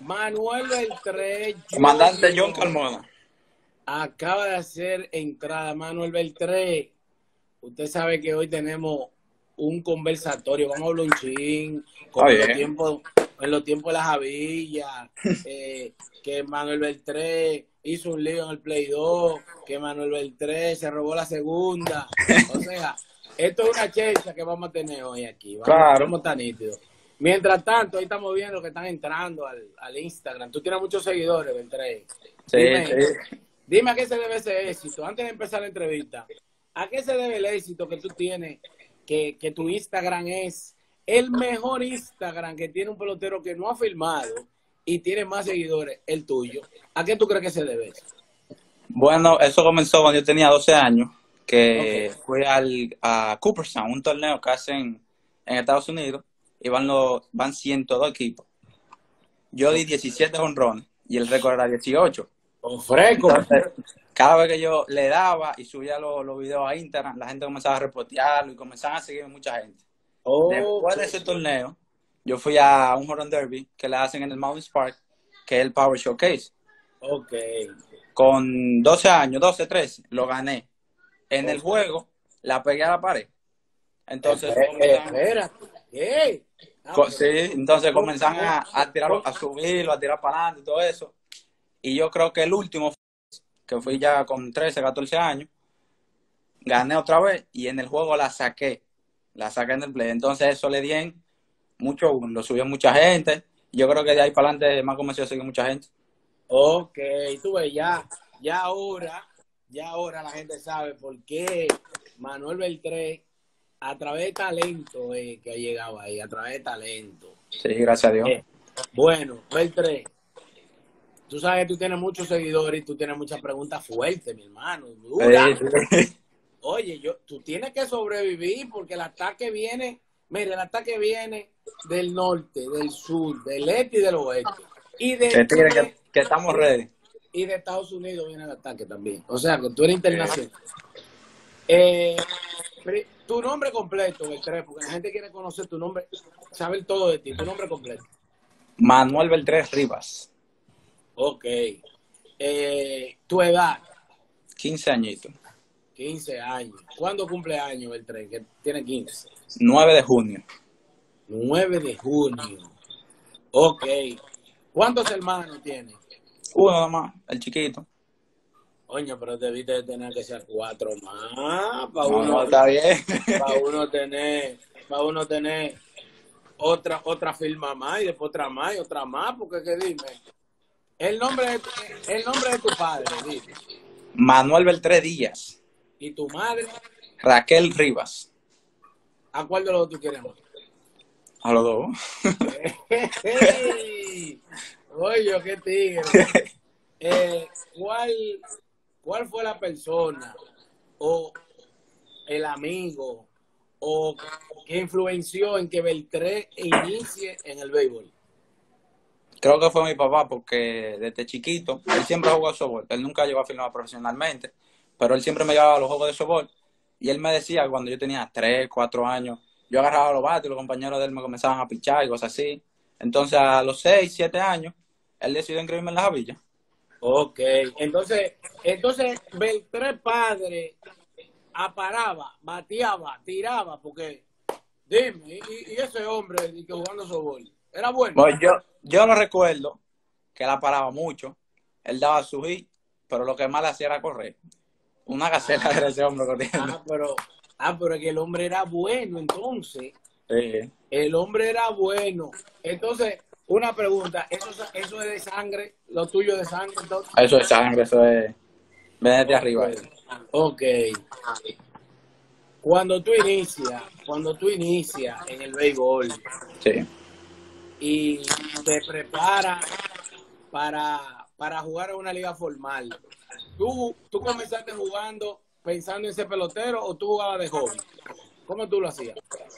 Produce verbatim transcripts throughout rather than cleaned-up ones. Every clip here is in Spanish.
Manuel Beltré Comandante John Junior Carmona. acaba de hacer entrada. Manuel Beltré, usted sabe que hoy tenemos un conversatorio, vamos a hablar un chin, como en los tiempos, en los tiempos de la Javilla, eh, que Manuel Beltré hizo un lío en el Play dos, que Manuel Beltré se robó la segunda. O sea, esto es una checha que vamos a tener hoy aquí. Vamos, Claro. vamos tan nítidos. Mientras tanto, ahí estamos viendo que están entrando al, al Instagram. Tú tienes muchos seguidores, Beltré. Sí, Dime, sí. dime a qué se debe ese éxito. Antes de empezar la entrevista, ¿a qué se debe el éxito que tú tienes? Que, que tu Instagram es el mejor Instagram que tiene un pelotero que no ha filmado y tiene más seguidores, el tuyo. ¿A qué tú crees que se debe eso? Bueno, eso comenzó cuando yo tenía doce años, que Okay. fui al, a Cooperstown, un torneo que hacen en Estados Unidos, y van, los, van ciento dos equipos. Yo di diecisiete jonrones y el récord era dieciocho. Con fresco. Entonces, cada vez que yo le daba y subía los, los videos a Instagram, la gente comenzaba a repostearlo y comenzaban a seguirme mucha gente. Okay. Después de ese torneo, yo fui a un home run derby que le hacen en el Mountain Park, que es el Power Showcase. Ok. Con doce años, doce, trece, lo gané. En Okay. el juego, la pegué a la pared. Entonces, Espera, comenzaron, espérate. ¿Qué? Ah, co- pero, sí, entonces ¿cómo, comenzaron cómo, a, a tirarlo, cómo? a subirlo, a tirar para adelante y todo eso. Y yo creo que el último, que fui ya con trece, catorce años, gané otra vez y en el juego la saqué. La saqué en el play. Entonces eso le di en mucho, lo subió mucha gente. Yo creo que de ahí para adelante más comenzó a seguir mucha gente. Ok, tú ves, ya, ya ahora, ya ahora la gente sabe por qué Manuel Beltré, a través de talento, eh, que ha llegado ahí, a través de talento. Sí, gracias a Dios. Eh, bueno, Beltré, tú sabes que tú tienes muchos seguidores y tú tienes muchas preguntas fuertes, mi hermano, duras. Sí, sí. Oye, yo, tú tienes que sobrevivir porque el ataque viene, mire, el ataque viene del norte, del sur, del este y del oeste. Y de, Que, y tigre, de, que, que estamos y de, ready. y de Estados Unidos viene el ataque también. O sea, que tú eres internacional. Eh, pri- tu nombre completo, Beltré, porque la gente quiere conocer tu nombre, saber todo de ti, tu nombre completo. Manuel Beltré Rivas, Ok. Eh, tu edad, quince añitos. quince años. ¿Cuándo cumple años, Beltré? Que tiene quince. nueve de junio. nueve de junio. Ok. ¿Cuántos hermanos tiene? Uno nada más, el chiquito. Coño, pero debiste de tener que ser cuatro más para No, no, uno, está bien. para uno tener, para uno tener otra, otra firma más y después otra más y otra más, porque que dime, el nombre de, el nombre de tu padre, dime, Manuel Beltré Díaz. y tu madre, Raquel Rivas. ¿a cuál de los dos tú quieres más? A los dos. Oye, qué tigre. Eh, ¿cuál, ¿Cuál fue la persona o el amigo o que influenció en que Beltré inicie en el béisbol? Creo que fue mi papá porque desde chiquito él siempre ha jugado softball. Él nunca llegó a firmar profesionalmente, pero él siempre me llevaba a los juegos de softball y él me decía cuando yo tenía tres, cuatro años, yo agarraba los bates y los compañeros de él me comenzaban a pichar y cosas así. Entonces a los seis, siete años, él decidió inscribirme en la Javilla. Ok, entonces, entonces Beltré padre aparaba, bateaba, tiraba, porque dime, y, y ese hombre y que jugando softball, ¿era bueno? Bueno, yo, yo no recuerdo que la paraba mucho. Él daba su hit, pero lo que más le hacía era correr. Una gacela Ah, era ese hombre corriendo. ah, pero, ah, pero que el hombre era bueno, entonces. Sí. El hombre era bueno. Entonces, una pregunta, ¿eso, eso es de sangre? ¿Lo tuyo de sangre? Entonces? Eso es sangre, eso es. Ven de arriba. Ok. Cuando tú inicias, cuando tú inicias en el béisbol Sí. y te preparas para, para jugar en una liga formal, ¿tú, ¿tú comenzaste jugando pensando en ser pelotero o tú jugabas de hobby? ¿Cómo tú lo hacías?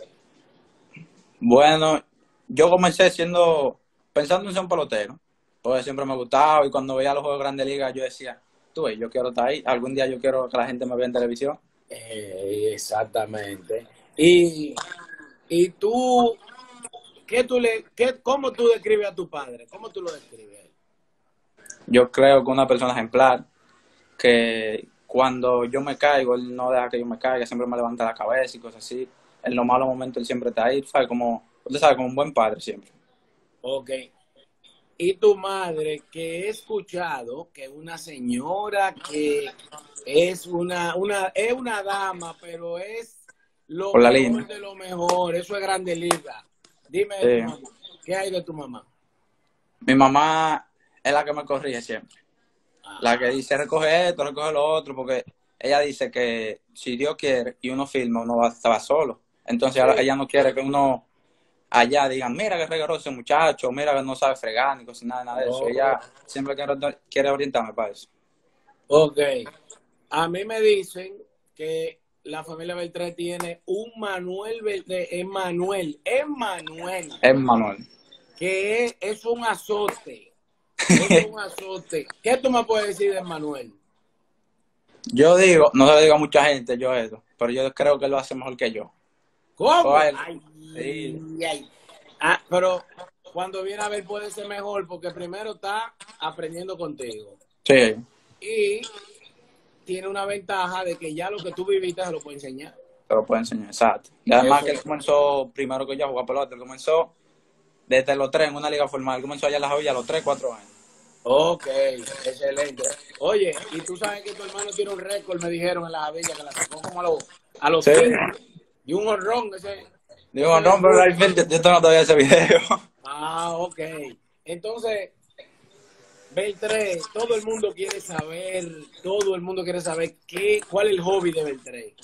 Bueno, yo comencé siendo, pensando en ser un pelotero, porque siempre me gustaba y cuando veía los juegos de Grandes Ligas yo decía, tú ves, yo quiero estar ahí, algún día yo quiero que la gente me vea en televisión. Eh, exactamente. Y, y tú, ¿qué tú le, qué, ¿cómo tú describes a tu padre? ¿Cómo tú lo describes? Yo creo que una persona ejemplar, que cuando yo me caigo, él no deja que yo me caiga, siempre me levanta la cabeza y cosas así. En los malos momentos él siempre está ahí, ¿sabes? Como, usted sabe, como un buen padre siempre. Ok. Y tu madre, que he escuchado que una señora que es una, una, es una dama, pero es lo Por la mejor línea. de lo mejor, eso es Grande Liga. Dime de tu Sí. mamá, ¿qué hay de tu mamá? Mi mamá es la que me corrige siempre. La que Ajá. dice, recoge esto, recoge lo otro, porque ella dice que si Dios quiere y uno filma, uno va a estar solo. Entonces ella, Sí. ella no quiere que uno allá digan, mira que regaló ese muchacho, mira que no sabe fregar ni cocinar, nada de eso. Oh, Ella siempre quiere, quiere orientarme para eso. ok. A mí me dicen que la familia Beltré tiene un Manuel Beltré, Emmanuel, Emmanuel, Es Manuel. que es, es un azote. Es un azote. ¿Qué tú me puedes decir de Manuel? Yo digo, no se lo digo a mucha gente yo eso, pero yo creo que lo hace mejor que yo. ¿Cómo? Oye, Ay, sí, ay. Ah, pero cuando viene a ver puede ser mejor porque primero está aprendiendo contigo sí, y tiene una ventaja de que ya lo que tú viviste se lo puede enseñar. te lo puedo enseñar, exacto. Y además Eso que él es. comenzó primero que yo a jugar pelota, él comenzó desde los tres en una liga formal, él comenzó allá en la Javilla a los tres, cuatro años. Ok, excelente. Oye, y tú sabes que tu hermano tiene un récord, me dijeron en la Javilla, que la sacó como a los, a los Sí, quince. Y un honrón, ese, digo, ese no, pero debut. realmente yo tengo todavía ese video. Ah, ok. Entonces, Beltré, todo el mundo quiere saber, todo el mundo quiere saber qué, cuál es el hobby de Beltré.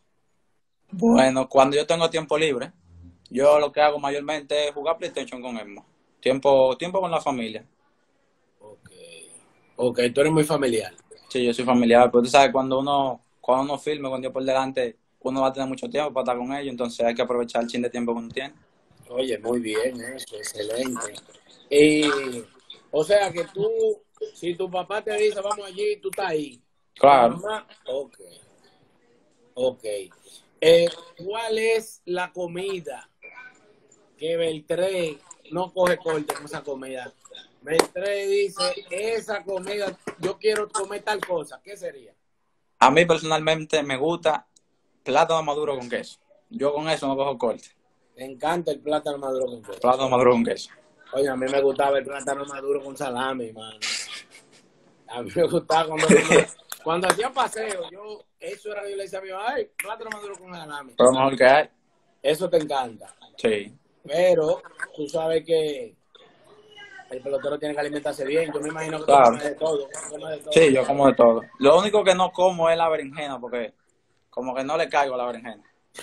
Bueno, cuando yo tengo tiempo libre, yo lo que hago mayormente es jugar PlayStation con Emma. Tiempo, tiempo con la familia. Ok. Ok, tú eres muy familiar. Sí, yo soy familiar, pero tú sabes, cuando uno, cuando uno filme, cuando yo por delante, uno va a tener mucho tiempo para estar con ellos, entonces hay que aprovechar el chin de tiempo que uno tiene. Oye, muy bien, eso, excelente. Y, o sea que tú, si tu papá te dice, vamos allí, tú estás ahí. Tu Claro, mamá, ok, ok. Eh, ¿cuál es la comida que Beltré no coge corte con esa comida? Beltré dice, esa comida, yo quiero comer tal cosa, ¿qué sería? a mí personalmente me gusta plátano maduro con queso. Yo con eso no cojo corte. Me encanta el plátano maduro con queso. Plátano maduro con queso. Oye, a mí me gustaba el plátano maduro con salami, mano. A mí me gustaba cuando mi mamá, cuando hacía paseo, yo, eso era, yo le decía a mi mamá, ay, plátano maduro con salami. Pero lo mejor que hay. Eso te encanta. Sí, Pero tú sabes que el pelotero tiene que alimentarse bien. Yo me imagino que tú claro. comes de todo. Tú comes de todo. Sí, yo como de todo. Lo único que no como es la berenjena, porque como que no le caigo a la berenjena.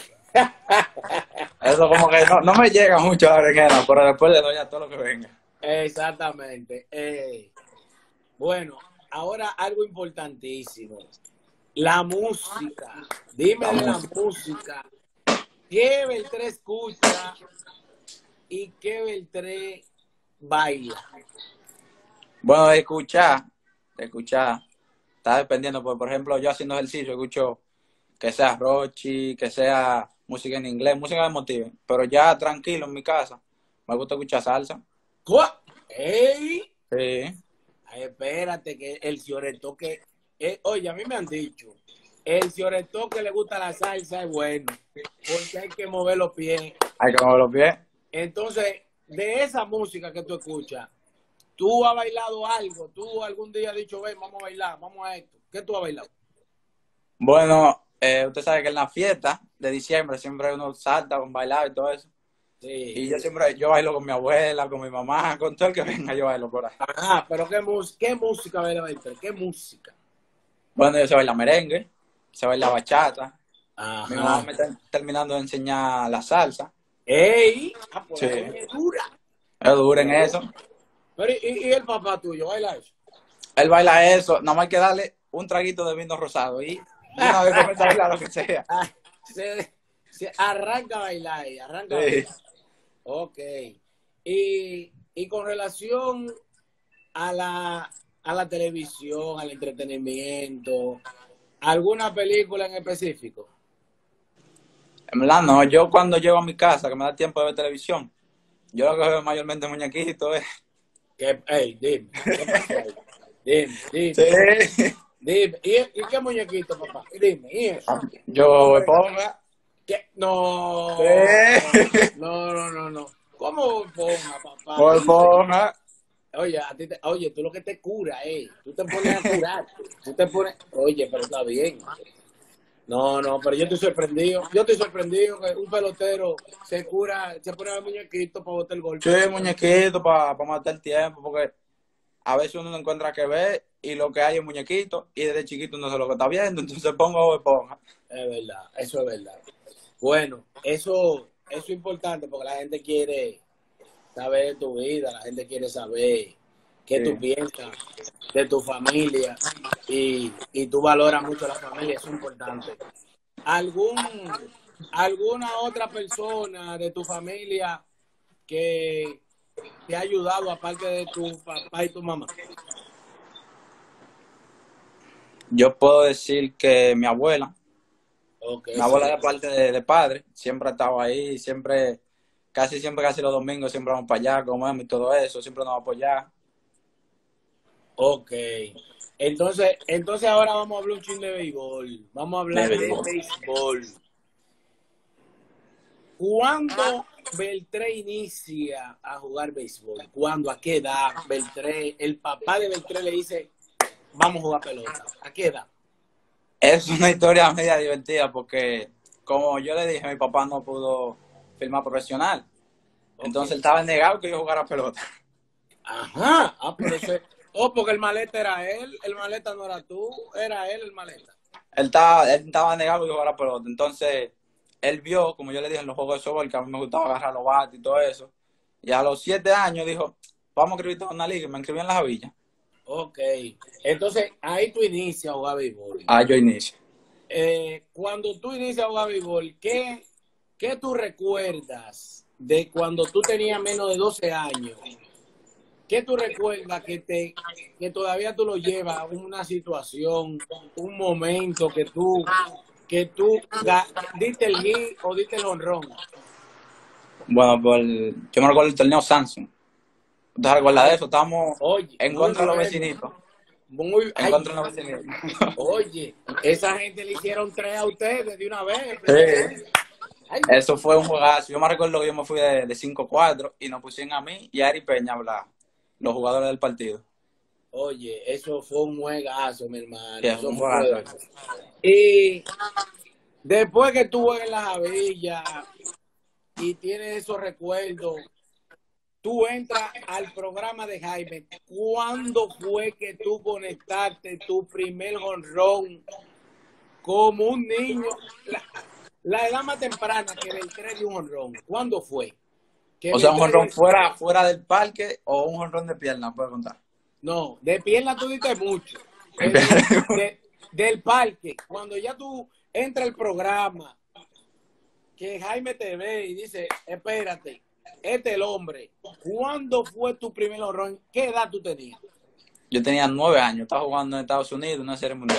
Eso como que no, no me llega mucho la berenjena, pero después le doy a todo lo que venga. Exactamente. Eh, bueno, ahora algo importantísimo. La música. Dime La de la música. música. ¿Qué Beltré escucha y qué Beltré baila? Bueno, de escuchar, de escuchar, está dependiendo, porque por ejemplo, yo haciendo ejercicio escucho que sea Rochi, que sea música en inglés, música que me motive, pero ya tranquilo en mi casa, me gusta escuchar salsa. ¿Cuá? ¡Ey! Sí, Ay, espérate, que el cioretoque. Eh, oye, a mí me han dicho, el cioretoque le gusta la salsa, es bueno, porque hay que mover los pies. hay que mover los pies. Entonces, de esa música que tú escuchas, ¿tú has bailado algo? ¿Tú algún día has dicho, ven, vamos a bailar, vamos a esto? ¿Qué tú has bailado? Bueno, eh, usted sabe que en la fiesta de diciembre siempre uno salta con bailar y todo eso. Y Sí. yo siempre, yo bailo con mi abuela, con mi mamá, con todo el que venga, yo bailo por ahí. Ajá, pero ¿qué, mus qué música baila Beltré? ¿Qué música? Bueno, yo sé bailar merengue, sé bailar bachata. Mi mamá Ajá. me está terminando de enseñar la salsa. ¡Ey! Ah, pues Sí, la doña es dura. es duro en eso. Pero, ¿y, y el papá tuyo baila eso? Él baila eso, nada más hay que darle un traguito de vino rosado y de una vez comienza a bailar lo que sea. Ah, se, se arranca a bailar ahí, arranca a Sí. bailar. Ok. Y, y con relación a la, a la televisión, al entretenimiento, ¿alguna película en específico? En verdad, no, yo cuando llego a mi casa, que me da tiempo de ver televisión, Yo lo que veo mayormente muñequito es... ¿Qué? Ey, dime, ¿qué pasó ahí? Dime, dime. Sí. Dime, ¿y, ¿y qué muñequito, papá? Dime, ¿y eso? Yo ponga. ¿Qué? No, Sí. no, no, no, no. ¿Cómo ponga, papá? Bob Dime. Esponja. Oye, a ti te, oye, tú lo que te cura, eh. Tú te pones a curarte. Tú te pones, oye, pero está bien. No, no, pero yo estoy sorprendido. Yo estoy sorprendido que un pelotero se cura, se pone el muñequito para botar el golpe. Sí, muñequito para pa matar el tiempo, porque a veces uno no encuentra que ver y lo que hay es muñequito y desde chiquito no sé lo que está viendo, entonces pongo Bob Esponja. Es verdad, eso es verdad. Bueno, eso, eso es importante porque la gente quiere saber de tu vida, la gente quiere saber qué Sí. tú piensas de tu familia y, y tú valoras mucho la familia, eso es importante. ¿Algún, alguna otra persona de tu familia que te ha ayudado aparte de tu papá y tu mamá? Yo puedo decir que mi abuela, Okay, mi abuela sí. de parte de, de padre, siempre ha estado ahí, siempre, casi siempre, casi los domingos, siempre vamos para allá, comemos y todo eso, siempre nos va a apoyar. Ok. Entonces, entonces ahora vamos a hablar un chin de béisbol. Vamos a hablar De de béisbol. béisbol. ¿Cuándo Beltré inicia a jugar béisbol? ¿Cuándo? ¿A qué edad? Beltré, el papá de Beltré le dice, vamos a jugar pelota. ¿A qué edad? Es una historia media divertida porque, como yo le dije, mi papá no pudo firmar profesional. Entonces Okay. él estaba negado que yo jugara pelota. Ajá. Ah, pero ese... Oh, porque el maleta era él, el maleta no era tú, era él el maleta. Él estaba, él estaba negado que yo jugara pelota. Entonces, él vio, como yo le dije en los juegos de softball, que a mí me gustaba agarrar los bates y todo eso. Y a los siete años dijo, vamos a inscribirte en una liga. Y me inscribí en la Javilla. Ok. Entonces, ahí tú inicias a jugar béisbol. Ah, yo inicio. Eh, cuando tú inicias a jugar béisbol, ¿qué, ¿qué tú recuerdas de cuando tú tenías menos de doce años? ¿Qué tú recuerdas que te que todavía tú lo llevas a una situación, un momento que tú que tú ga- diste el hit o diste el honrón? Bueno, pues yo me recuerdo el torneo Samsung. ¿Te recuerdas de eso? Estábamos Oye, en muy contra de los bueno. vecinitos. Muy, En ay, contra de los vecinitos. oye, esa gente le hicieron tres a ustedes de una vez. El primer Sí. inning. Ay, Eso fue un juegazo. Yo me recuerdo que yo me fui de, de cinco cuatro y nos pusieron a mí y a Ari Peña a hablar, los jugadores del partido. oye, eso fue un juegazo, mi hermano. Sí, Eso un fue un juegazo. juegazo. Y después que tú en la Javilla y tienes esos recuerdos, tú entras al programa de Jaime. ¿Cuándo fue que tú conectaste tu primer jonrón como un niño? La, la edad más temprana que Beltré dio un jonrón. ¿Cuándo fue? Que O sea, un Beltré jonrón dio... fuera, fuera del parque o un jonrón de pierna, puedes contar. No, de pierna tú diste mucho. Pero de, del parque, cuando ya tú entras al programa, que Jaime te ve y dice, espérate, este es el hombre. ¿Cuándo fue tu primer honrón? ¿Qué edad tú tenías? Yo tenía nueve años, estaba jugando en Estados Unidos una serie mundial.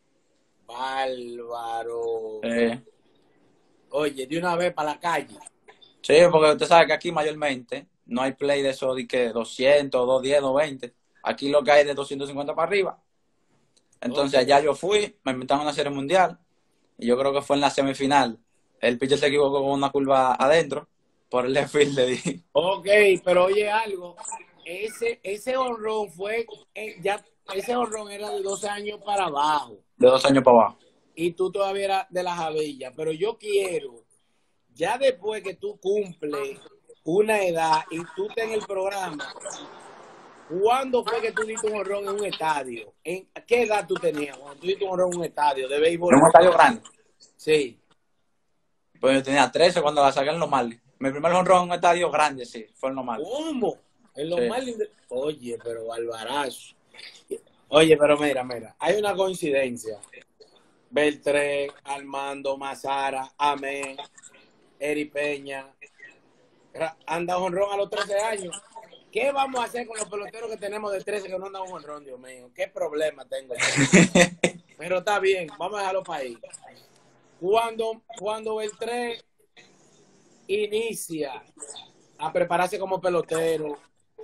Bárbaro. Eh, Oye, de una vez para la calle. sí, porque usted sabe que aquí mayormente no hay play de eso de que doscientos, doscientos diez, doscientos veinte. Aquí lo que hay es de doscientos cincuenta para arriba. Entonces Okay. allá yo fui, me invitaron a una serie mundial y yo creo que fue en la semifinal. El pitcher se equivocó con una curva adentro, por el left field le di. Ok, pero oye algo, ese, ese honrón fue, eh, ya, ese honrón era de doce años para abajo De dos años para abajo. y tú todavía eras de la Javilla, pero yo quiero, ya después que tú cumples una edad y tú estás en el programa, ¿cuándo fue que tú diste un honrón en un estadio? ¿En qué edad tú tenías cuando tú diste un honrón en un estadio de béisbol? En un estadio grande. Sí. Pues yo tenía trece cuando la saqué en los Marlins. Mi primer honrón en un estadio grande, sí, fue en los Marlins. ¿Cómo? En los Sí. Marlins de... Oye, pero Alvarazo. Oye, pero mira, mira, hay una coincidencia. Beltré, Armando, Mazara, Amén, Eri Peña, han dado honrón a los trece años. ¿Qué vamos a hacer con los peloteros que tenemos de trece que no han dado un honrón, Dios mío? ¿Qué problema tengo yo? Pero está bien, vamos a dejarlo para ahí. Cuando, cuando Beltré inicia a prepararse como pelotero.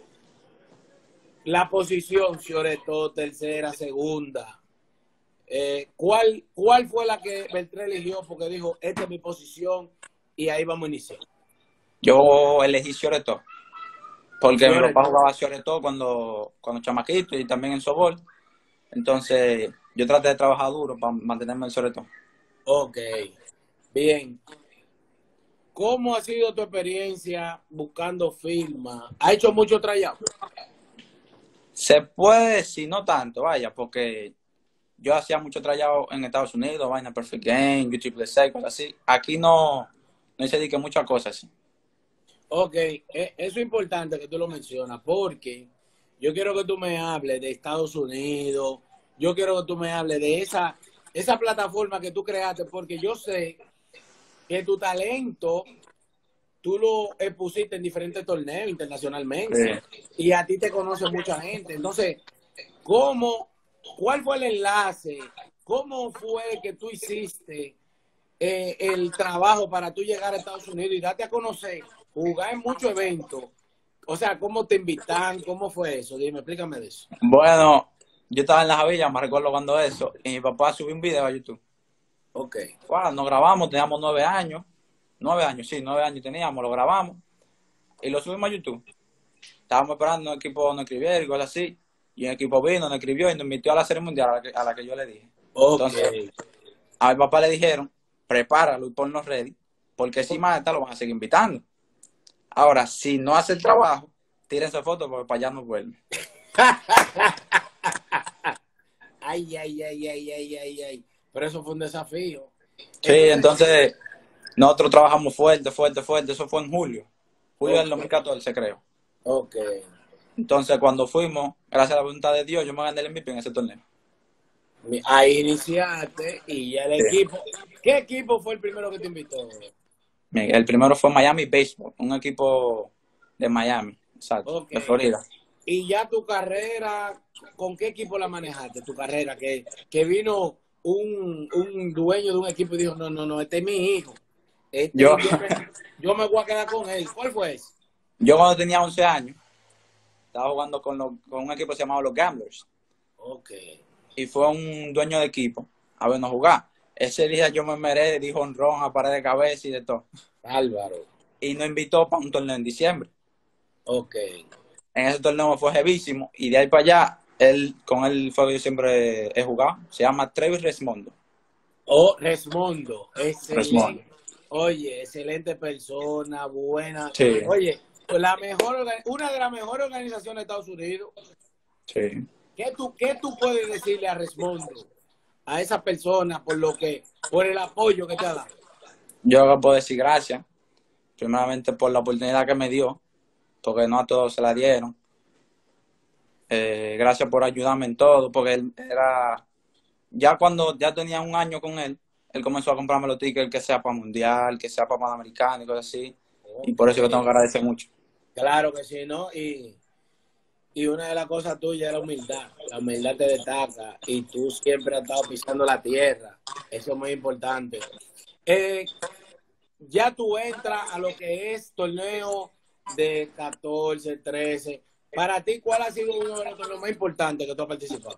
La posición, sobre todo, tercera, segunda. Eh, ¿cuál, ¿Cuál fue la que Beltré eligió? Porque dijo, esta es mi posición y ahí vamos a iniciar. Yo elegí shortstop, porque mi papá Shortstop. jugaba shortstop cuando, cuando chamaquito y también en softball. Entonces, yo traté de trabajar duro para mantenerme en shortstop. Ok, bien. ¿Cómo ha sido tu experiencia buscando firma? ¿Ha hecho mucho tryout? Se puede decir, no tanto, vaya, porque yo hacía mucho tryout en Estados Unidos, vaina Perfect Game, YouTube Let's Say, cosas así. Aquí no, no se dedica muchas cosas así. Ok, e- eso es importante que tú lo mencionas, porque yo quiero que tú me hables de Estados Unidos, yo quiero que tú me hables de esa, esa plataforma que tú creaste, porque yo sé que tu talento tú lo expusiste en diferentes torneos internacionalmente Sí. y a ti te conoce mucha gente. Entonces, ¿cómo, cuál fue el enlace? ¿Cómo fue que tú hiciste eh, el trabajo para tú llegar a Estados Unidos y darte a conocer, jugar en muchos eventos? O sea, ¿cómo te invitan? ¿Cómo fue eso? Dime, explícame de eso. Bueno, yo estaba en la Javilla, me recuerdo cuando eso, y mi papá subió un video a YouTube. Ok. Wow, nos grabamos, teníamos nueve años, nueve años, sí, nueve años teníamos, lo grabamos, y lo subimos a YouTube. Estábamos esperando un equipo nos escribiera y cosas así, y un equipo vino, nos escribió y nos invitó a la serie mundial a la que, a la que yo le dije. Ok. Entonces, a mi papá le dijeron, prepáralo y ponnos ready, porque si mata lo van a seguir invitando. Ahora, si no hace el trabajo, tírense fotos porque para allá no vuelve. Ay, ay, ay, ay, ay, ay, ay. Pero eso fue un desafío. Sí, Entonces, entonces nosotros trabajamos fuerte, fuerte, fuerte. Eso fue en julio. Julio del ok, dos mil catorce, creo. ok. Entonces, cuando fuimos, gracias a la voluntad de Dios, yo me gané el M V P en ese torneo. Ahí iniciaste y ya el Sí. equipo. ¿Qué equipo fue el primero que te invitó? El primero fue Miami Baseball, un equipo de Miami, exacto, Ok. de Florida. Y ya tu carrera, ¿con qué equipo la manejaste? Tu carrera, que, que vino un, un dueño de un equipo y dijo, no, no, no, este es mi hijo. Yo, Este yo me, yo me voy a quedar con él. ¿Cuál fue ese? yo cuando tenía once años, estaba jugando con, los, con un equipo que se llamaba los Gamblers. Ok. Y fue un dueño de equipo a vernos jugar. Ese día yo me meré, dijo honrón a pared de cabeza y de todo. Álvaro. Y nos invitó para un torneo en diciembre. Ok. En ese torneo me fue jevísimo. Y de ahí para allá, él, con él fue que yo siempre he jugado. Se llama Travis Resmondo. Oh, Resmondo. Resmondo. Excelente. Oye, excelente persona, buena. Sí. Oye, la mejor, una de las mejores organizaciones de Estados Unidos. Sí. ¿Qué tú, qué tú puedes decirle a Resmondo, a esa persona, por lo que, por el apoyo que te ha dado? Yo puedo decir gracias. Primeramente por la oportunidad que me dio, porque no a todos se la dieron. Eh, gracias por ayudarme en todo, porque él era, ya cuando ya tenía un año con él, él comenzó a comprarme los tickets, que sea para mundial, que sea para panamericano y cosas así. Okay. Y por eso le tengo que agradecer mucho. Claro que sí, ¿no? Y, y una de las cosas tuyas es la humildad. La humildad te destaca y tú siempre has estado pisando la tierra. Eso es muy importante. Eh, ya tú entras a lo que es torneo de catorce, trece. Para ti, ¿cuál ha sido uno de los torneos más importantes que tú has participado?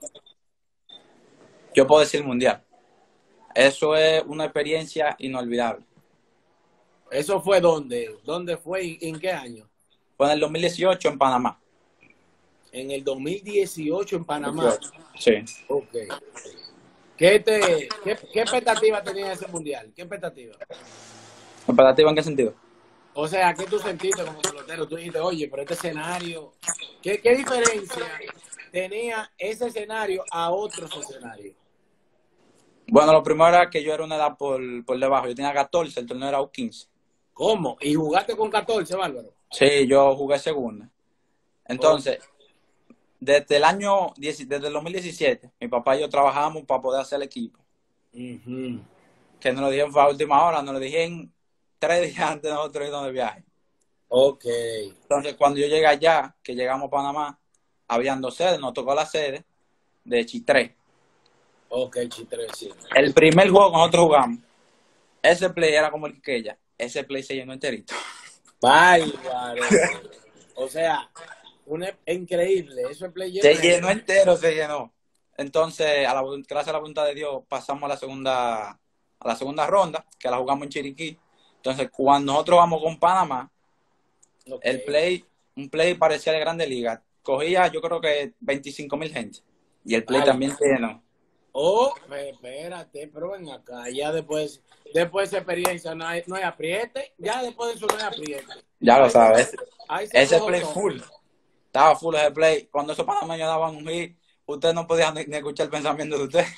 Yo puedo decir mundial. Eso es una experiencia inolvidable. ¿Eso fue dónde? ¿Dónde fue y en qué año? Fue en el dos mil dieciocho en Panamá. En el dos mil dieciocho en Panamá. Sí. Ok. ¿Qué, te, qué, qué expectativa tenía ese mundial? ¿Qué expectativa? ¿Expectativa en qué sentido? O sea, ¿qué tú sentiste como pelotero? Tú dijiste, oye, pero este escenario, ¿qué, qué diferencia tenía ese escenario a otros escenarios? Bueno, lo primero era que yo era una edad por, por debajo. Yo tenía catorce, el torneo era U quince. ¿Cómo? ¿Y jugaste con catorce, Bárbaro? Sí, yo jugué segunda. Entonces, oh. desde el año, desde el dos mil diecisiete, mi papá y yo trabajamos para poder hacer el equipo. Uh-huh. Que nos lo dijeron fue a última hora, nos lo dijeron tres días antes de nosotros irnos de viaje. Ok. Entonces, cuando yo llegué allá, que llegamos a Panamá, habían dos sedes, nos tocó la sede de Chitré. Ok, Chitré, sí. El primer juego que nosotros jugamos, ese play era como el que ella, ese play se llenó enterito. Bárbaro. O sea, un, increíble. Eso es play Se llenó entero, se llenó. Entonces, a la, gracias a la voluntad de Dios, pasamos a la segunda, a la segunda ronda, que la jugamos en Chiriquí. Entonces, cuando nosotros vamos con Panamá, okay, el play, un play parecía de Grande Liga. Cogía, yo creo que veinticinco mil gente. Y el play Ay, también se llenó. Oh, espérate, pero ven acá, ya después, después de esa experiencia no hay, no hay apriete, ya después de eso no hay apriete. Ya lo sabes. Ese play todo. Full. Estaba full ese play. Cuando esos panameños daban un hit, usted no podía ni, ni escuchar el pensamiento de usted.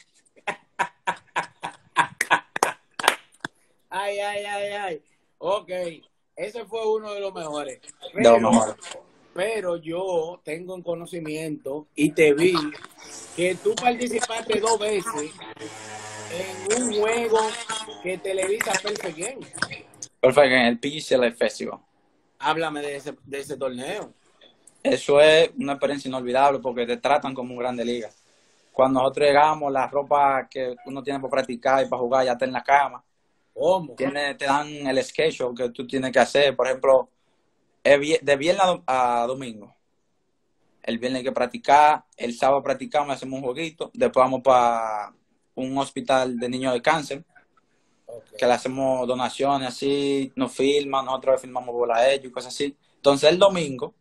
Ay, ay, ay, ay. Ok, ese fue uno de los mejores. Pero, de los mejores. Pero yo tengo un conocimiento y te vi que tú participaste dos veces en un juego que televisa Perfect Game. Perfect Game, el P G C L Festival. Háblame de ese, de ese torneo. Eso es una experiencia inolvidable porque te tratan como un grande liga. Cuando nosotros llegamos, la ropa que uno tiene para practicar y para jugar ya está en la cama. ¿Cómo? Tiene, te dan el schedule que tú tienes que hacer. Por ejemplo, de viernes a domingo. El viernes hay que practicar, el sábado practicamos, hacemos un jueguito, después vamos para un hospital de niños de cáncer, okay, que le hacemos donaciones así, nos filman, nosotros filmamos bola a ellos y cosas así. Entonces el domingo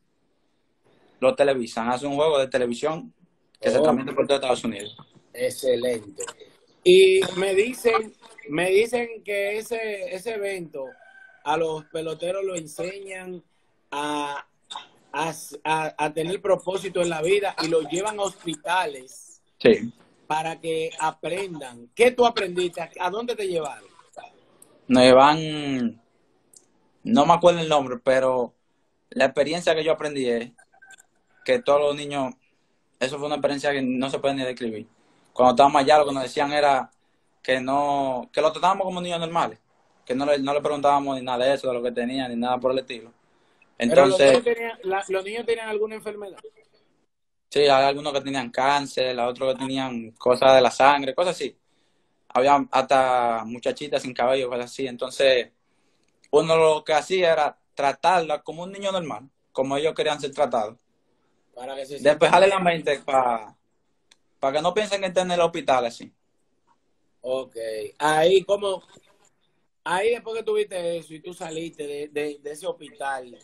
lo televisan, hacen un juego de televisión que oh, se transmite por todo Estados Unidos. Excelente. Y me dicen, me dicen que ese, ese evento a los peloteros lo enseñan a A, a, a tener propósito en la vida y los llevan a hospitales, sí, para que aprendan. ¿Qué tú aprendiste? ¿A dónde te llevaron? Nos llevan, no me acuerdo el nombre, pero la experiencia que yo aprendí es que todos los niños, eso fue una experiencia que no se puede ni describir. Cuando estábamos allá, lo que nos decían era que no, que lo tratábamos como niños normales, que no le, no le preguntábamos ni nada de eso, de lo que tenían, ni nada por el estilo. Entonces, ¿pero los niños, tenían, la, los niños tenían alguna enfermedad? Sí, hay algunos que tenían cáncer, otros que tenían cosas de la sangre, cosas así. Había hasta muchachitas sin cabello, cosas así. Entonces, uno lo que hacía era tratarla como un niño normal, como ellos querían ser tratados. Para que se despejarle la mente para para que no piensen que estén en el hospital así. Ok. Ahí, como, ahí después que tuviste eso y tú saliste de, de, de ese hospital,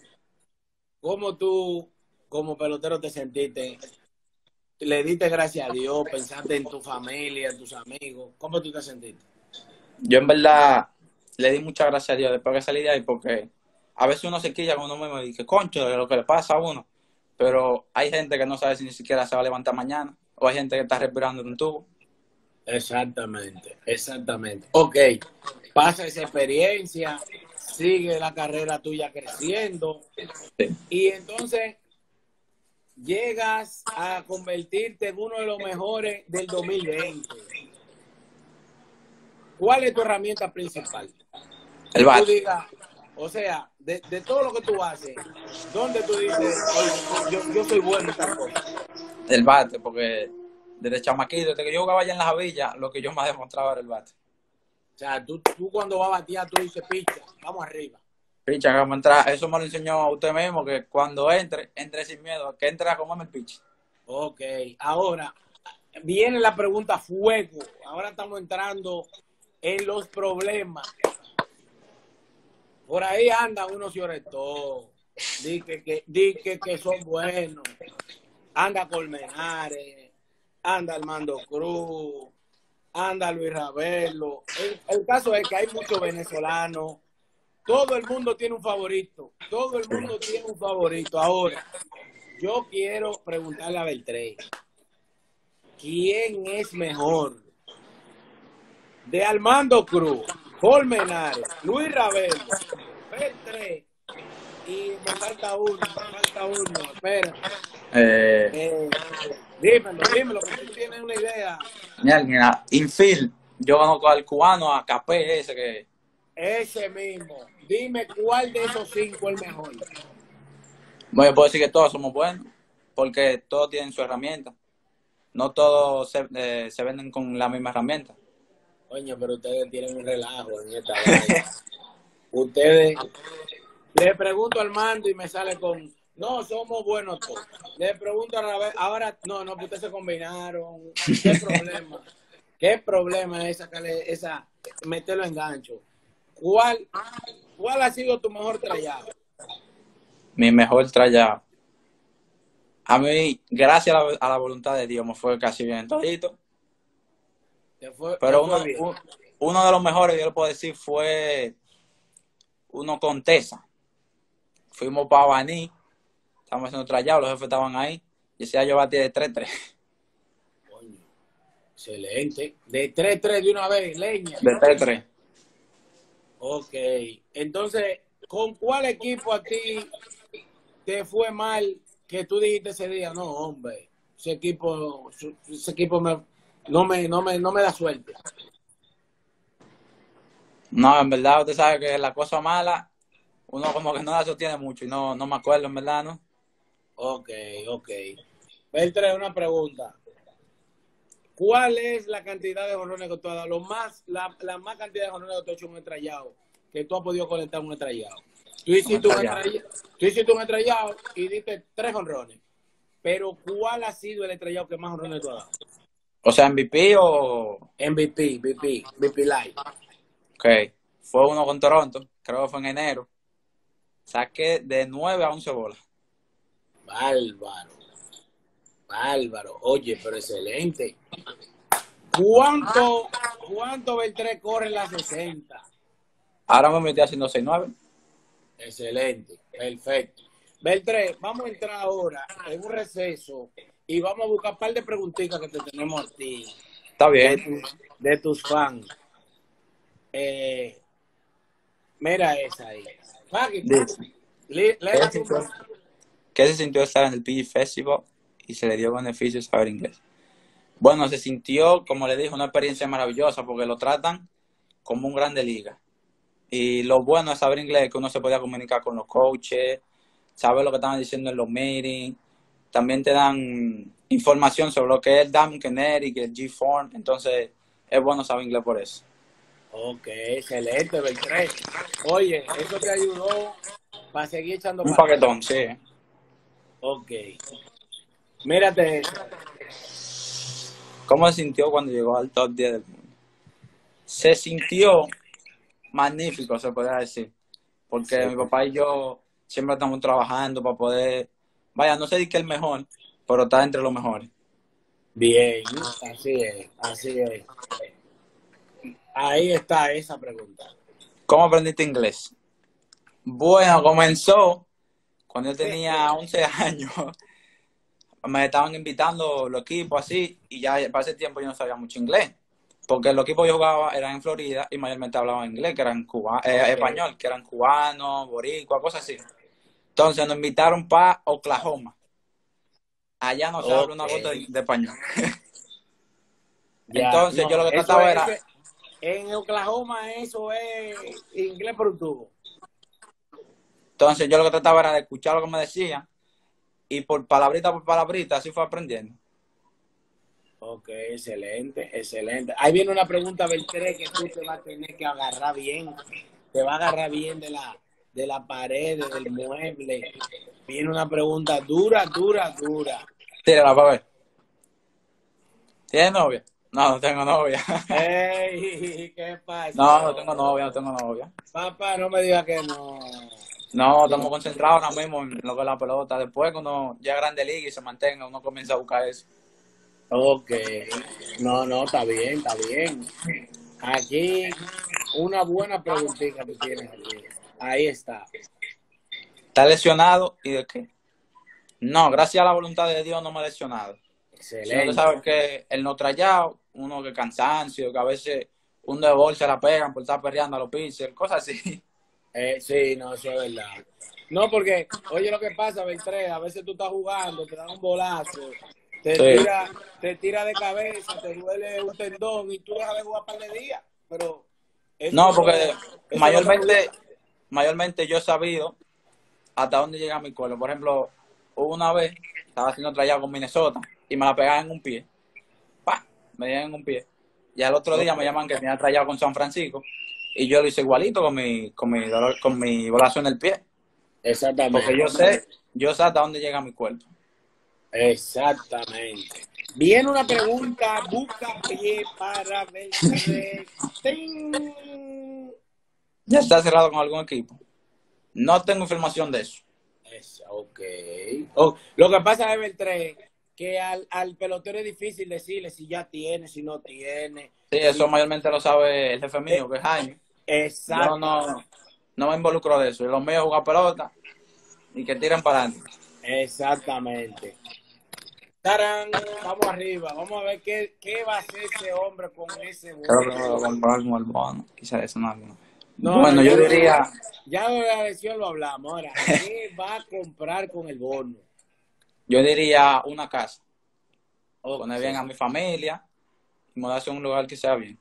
¿cómo tú, como pelotero, te sentiste? ¿Le diste gracias a Dios? ¿Pensaste en tu familia, en tus amigos? ¿Cómo tú te sentiste? Yo en verdad le di muchas gracias a Dios después que salí de ahí, porque a veces uno se quilla con uno mismo y dice, concho, de lo que le pasa a uno. Pero hay gente que no sabe si ni siquiera se va a levantar mañana, o hay gente que está respirando en un tubo. Exactamente, exactamente. Ok, pasa esa experiencia, sigue la carrera tuya creciendo, sí, y entonces llegas a convertirte en uno de los mejores del dos mil veinte. ¿Cuál es tu herramienta principal? El bate. Tú digas, o sea, de, de todo lo que tú haces, ¿dónde tú dices, oye, yo, yo soy bueno en esta cosa? El bate, porque desde chamaquito, desde que yo jugaba allá en las Avillas, lo que yo más demostraba era el bate. O sea, tú, tú cuando vas a batear, tú dices, picha, vamos arriba. Picha, vamos a entrar. Eso me lo enseñó a usted mismo, que cuando entre, entre sin miedo, que entre a comerme el pitch. Ok, ahora viene la pregunta fuego. Ahora estamos entrando en los problemas. Por ahí andan unos lloretón, di que, que, di que, que son buenos. Anda Colmenares, anda Armando Cruz, anda Luis Ravelo. El, el caso es que hay muchos venezolanos. Todo el mundo tiene un favorito. Todo el mundo tiene un favorito. Ahora, yo quiero preguntarle a Beltré, ¿quién es mejor? De Armando Cruz, Colmenares, Luis Ravelo, Beltré, y me falta uno, me falta uno, espera. Eh, eh, dímelo, dímelo, que tú tienes una idea. Mira, mira, infield, yo conozco al cubano, a Capé, ese que... Ese mismo. Dime cuál de esos cinco es el mejor. Bueno, yo puedo decir que todos somos buenos, porque todos tienen su herramienta. No todos se, eh, se venden con la misma herramienta. Coño, pero ustedes tienen un relajo en esta vaina. Ustedes, Le pregunto al mando y me sale con, no, somos buenos todos. Le pregunto a la vez, ahora, no, no, que ustedes se combinaron. ¿Qué problema? ¿Qué problema es sacarle esa, meterlo en gancho? ¿Cuál, cuál ha sido tu mejor trayado? Mi mejor trayado. A mí, gracias a la, a la voluntad de Dios, me fue casi bien todito. ¿Te fue, Pero te uno, fue bien? un, uno de los mejores, yo le puedo decir, fue uno con Tesa. Fuimos para Baní, estábamos haciendo trayados, los jefes estaban ahí. Y decía yo batí de tres tres. Coño, excelente. De tres tres de una vez, leña. De tres tres. Ok. Entonces, ¿con cuál equipo a ti te fue mal que tú dijiste ese día? No, hombre, ese equipo, ese equipo me, no, me, no, me, no me da suerte. No, en verdad, usted sabe que la cosa mala, uno como que no la sostiene mucho y no, no me acuerdo, en verdad, ¿no? Ok, ok. Beltrán, una pregunta. ¿Cuál es la cantidad de jonrones que tú has dado? Lo más, la, la más cantidad de jonrones que tú has hecho en un estrellado, que tú has podido conectar un estrellado. Tú hiciste un estrellado, tú hiciste un estrellado y diste tres jonrones. Pero ¿cuál ha sido el estrellado que más jonrones tú has dado? O sea, M V P o... M V P, M V P, M V P Live. Ok, fue uno con Toronto, creo que fue en enero. Saqué de nueve a once bolas. Bárbaro. Bárbaro. Oye, pero excelente. ¿Cuánto, cuánto Beltré corre en la sesenta? Ahora me metí haciendo seis nueve. Excelente. Perfecto. Beltré, vamos a entrar ahora en un receso y vamos a buscar un par de preguntitas que te tenemos a ti. Está bien. De, tu, de tus fans. Eh, mira esa ahí. Paqui, le, le ¿Qué, se sintió, ¿Qué se sintió estar en el P G Festival y se le dio beneficio saber inglés? Bueno, se sintió, como le dije, una experiencia maravillosa porque lo tratan como un grande liga. Y lo bueno de saber inglés es que uno se podía comunicar con los coaches, saber lo que estaban diciendo en los meetings. También te dan información sobre lo que es el Dam Kinetic, el G-Form. Entonces, es bueno saber inglés por eso. Ok, excelente, Beltré. Oye, eso te ayudó para seguir echando Un para paquetón, sí. Ok. Mírate eso. ¿Cómo se sintió cuando llegó al top diez del mundo? Se sintió magnífico, se podría decir. Porque sí, mi papá y yo siempre estamos trabajando para poder... Vaya, no sé si que el mejor, pero está entre los mejores. Bien, así es, así es. Ahí está esa pregunta. ¿Cómo aprendiste inglés? Bueno, comenzó cuando yo tenía once años. Me estaban invitando los equipos así y ya para ese tiempo yo no sabía mucho inglés. Porque los equipos que yo jugaba eran en Florida y mayormente hablaban inglés, que eran cuba, eh, okay. español, que eran cubanos, boricuas, cosas así. Entonces nos invitaron para Oklahoma. Allá no se okay. habla una gota de, de español. Ya, Entonces no, yo lo que trataba es, era... Que en Oklahoma eso es inglés por un tubo. Entonces yo lo que trataba era de escuchar lo que me decían y por palabrita por palabrita así fue aprendiendo. Ok, excelente, excelente. Ahí viene una pregunta, Beltré, que tú te vas a tener que agarrar bien. Te va a agarrar bien de la, de la pared, del mueble. Viene una pregunta dura, dura, dura. Tírala para ver. ¿Tienes novia? No, no tengo novia. Ey, ¿qué pasa? No, no tengo novia, no tengo novia. Papá, no me digas que no. No, estamos concentrados ahora mismo en lo que es la pelota. Después, cuando ya grande liga y se mantenga, uno comienza a buscar eso. Ok. No, no, está bien, está bien. Aquí, una buena preguntita que tienes aquí. Ahí está. ¿Está lesionado y de qué? No, gracias a la voluntad de Dios no me he lesionado. Excelente. Si no te sabes que el no trayado, uno que cansancio, que a veces un de bolsa la pegan por estar perreando a los pitchers, cosas así. Eh, sí, no, eso es verdad. No, porque, oye lo que pasa, Beltré, a veces tú estás jugando, te dan un bolazo, te, sí. tira, te tira de cabeza, te duele un tendón y tú dejas de jugar un par de días. Pero eso no, porque eso mayormente, mayormente yo he sabido hasta dónde llega mi cuerpo. Por ejemplo, una vez estaba haciendo trayado con Minnesota y me la pegaban en un pie. ¡Pah! Me dieron en un pie. Y al otro día me llaman que tenía trayado con San Francisco y yo lo hice igualito con mi, con mi dolor, con mi bolazo en el pie. Exactamente. Porque yo sé, yo sé hasta dónde llega mi cuerpo. Exactamente. Viene una pregunta, busca pie para Beltré. ¡Ting! ¿Ya está cerrado con algún equipo? No tengo información de eso. Es, ok. Oh, lo que pasa es, Beltré, que al, al pelotero es difícil decirle si ya tiene, si no tiene. Sí, Si, eso mayormente lo sabe el jefe eh, mío, que es Jaime. Yo exacto. no, no me involucro de eso. Lo mío es jugar pelota y que tiren para adelante. Exactamente. Tarán, vamos arriba. Vamos a ver qué, qué va a hacer ese hombre con ese Creo que bono. me lo voy a comprar con el bono. Quizás eso no. no. No, no, Bueno, ya yo de, diría, ya de la lesión lo hablamos. Ahora, ¿qué va a comprar con el bono? yo diría una casa. Ok, Poner bien a mi familia y mudarse a un lugar que sea bien.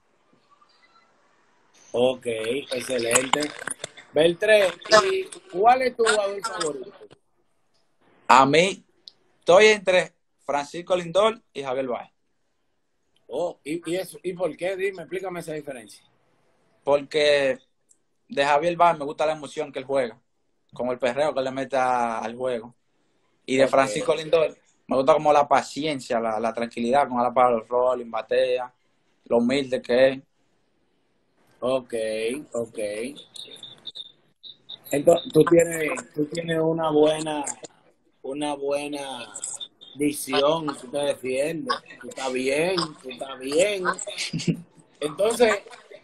ok, excelente. Beltré, ¿y cuál es tu jugador favorito? A mí, estoy entre Francisco Lindor y Javier Baez. Oh, ¿y, y, eso, ¿y por qué? Dime, explícame esa diferencia. Porque de Javier Baez me gusta la emoción que él juega, con el perreo que le mete a, al juego. Y de Ok, Francisco Lindor me gusta como la paciencia, la, la tranquilidad con la para los rolling, batea, lo humilde que es. ok, ok. Entonces, tú tienes, tú tienes una buena, una buena visión, tú te defiendes, tú estás bien, tú estás bien. Entonces,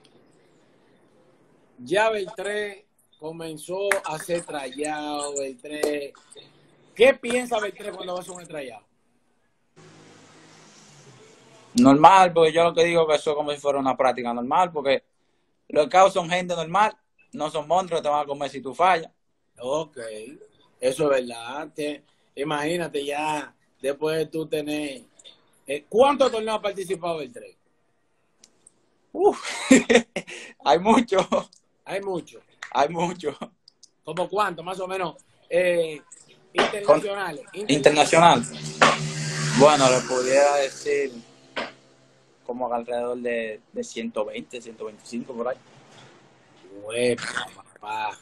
ya Beltré comenzó a ser trayado, Beltré. ¿Qué piensa Beltré cuando va a hacer un trayado? Normal, porque yo lo que digo es que eso es como si fuera una práctica normal, porque los caos son gente normal, no son monstruos que te van a comer si tú fallas. Ok, eso es verdad. Te, imagínate ya, después de tú tener... Eh, ¿Cuántos torneos ha participado Beltré? Uf, hay mucho, Hay muchos. hay mucho. ¿Cómo cuántos? Más o menos. Eh, Con, internacionales, internacionales. internacional. Bueno, le pudiera decir como alrededor de, de ciento veinte, ciento veinticinco por ahí. Huepa, papá.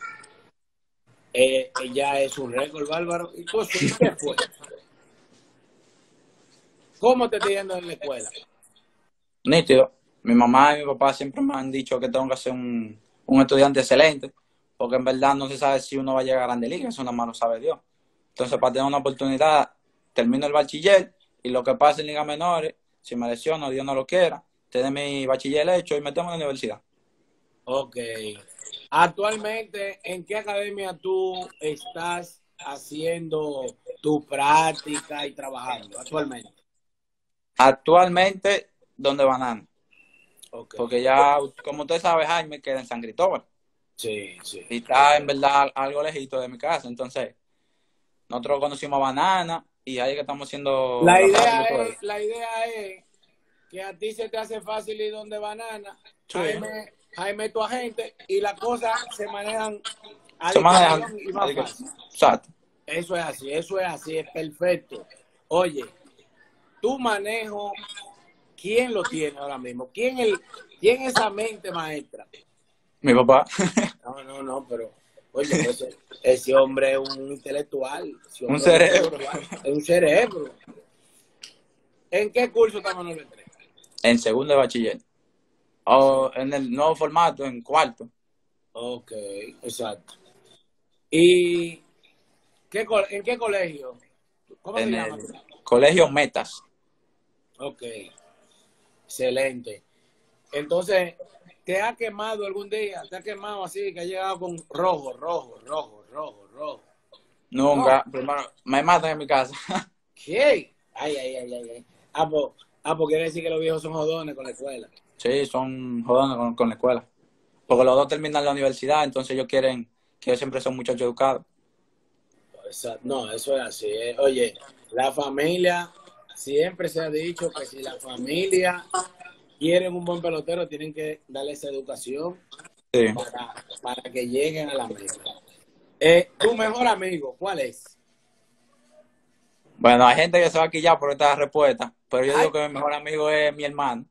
Eh, ya es un récord bárbaro. ¿Y, cosa, ¿Y qué fue? ¿Cómo te está yendo en la escuela? Nítido. Mi mamá y mi papá siempre me han dicho que tengo que ser un, un estudiante excelente, porque en verdad no se sabe si uno va a llegar a Grande Liga, eso nada más lo sabe Dios. Entonces, para tener una oportunidad, termino el bachiller y lo que pasa en Liga Menores, si me lesiono, Dios no lo quiera, tener mi bachiller hecho y meterme en la universidad. Ok. Actualmente, ¿en qué academia tú estás haciendo tu práctica y trabajando actualmente? Actualmente, ¿dónde Banana? Ok. Porque ya, como usted sabe, Jaime queda en San Cristóbal Sí, sí. y está en verdad algo lejito de mi casa. Entonces, nosotros conocimos a Banana y ahí que estamos haciendo La la práctica y idea todo es, eso. la idea es que a ti se te hace fácil ir donde Banana, Sí, Jaime, Jaime tu agente, y las cosas se manejan a se manejan. discreción y más fácil. Exacto. Eso es así, eso es así, es perfecto. Oye, tu manejo, ¿quién lo tiene ahora mismo? ¿Quién, el, quién es esa mente maestra? Mi papá. No, no, no, pero, oye, pues ese, ese hombre es un intelectual, ese Un hombre es un cerebro. intelectual, es un cerebro. ¿En qué curso está Manuel Beltrán? En segundo de bachiller. O en el nuevo formato, en cuarto. Ok, exacto. ¿Y qué, en qué colegio? ¿Cómo se En llama? el colegio Metas. Ok, excelente. Entonces, ¿te ha quemado algún día? ¿Te ha quemado así que ha llegado con rojo, rojo, rojo, rojo, rojo? No. Nunca. Primero, me matan en mi casa. ¿Qué? Ay, ay, ay, ay, ay. Ah, pues, ah, pues quiere decir que los viejos son jodones con la escuela. Sí, son jodones con, con la escuela. Porque los dos terminan la universidad, entonces ellos quieren que yo siempre son muchachos educados. Exacto. No, eso es así. ¿Eh? Oye, la familia, siempre se ha dicho que si la familia quieren un buen pelotero, tienen que darle esa educación Sí. para, para que lleguen a la meta. Eh, ¿Tu mejor amigo, cuál es? Bueno, hay gente que se va a quillar por esta respuesta, pero yo Ay, digo que mi mejor amigo es mi hermano.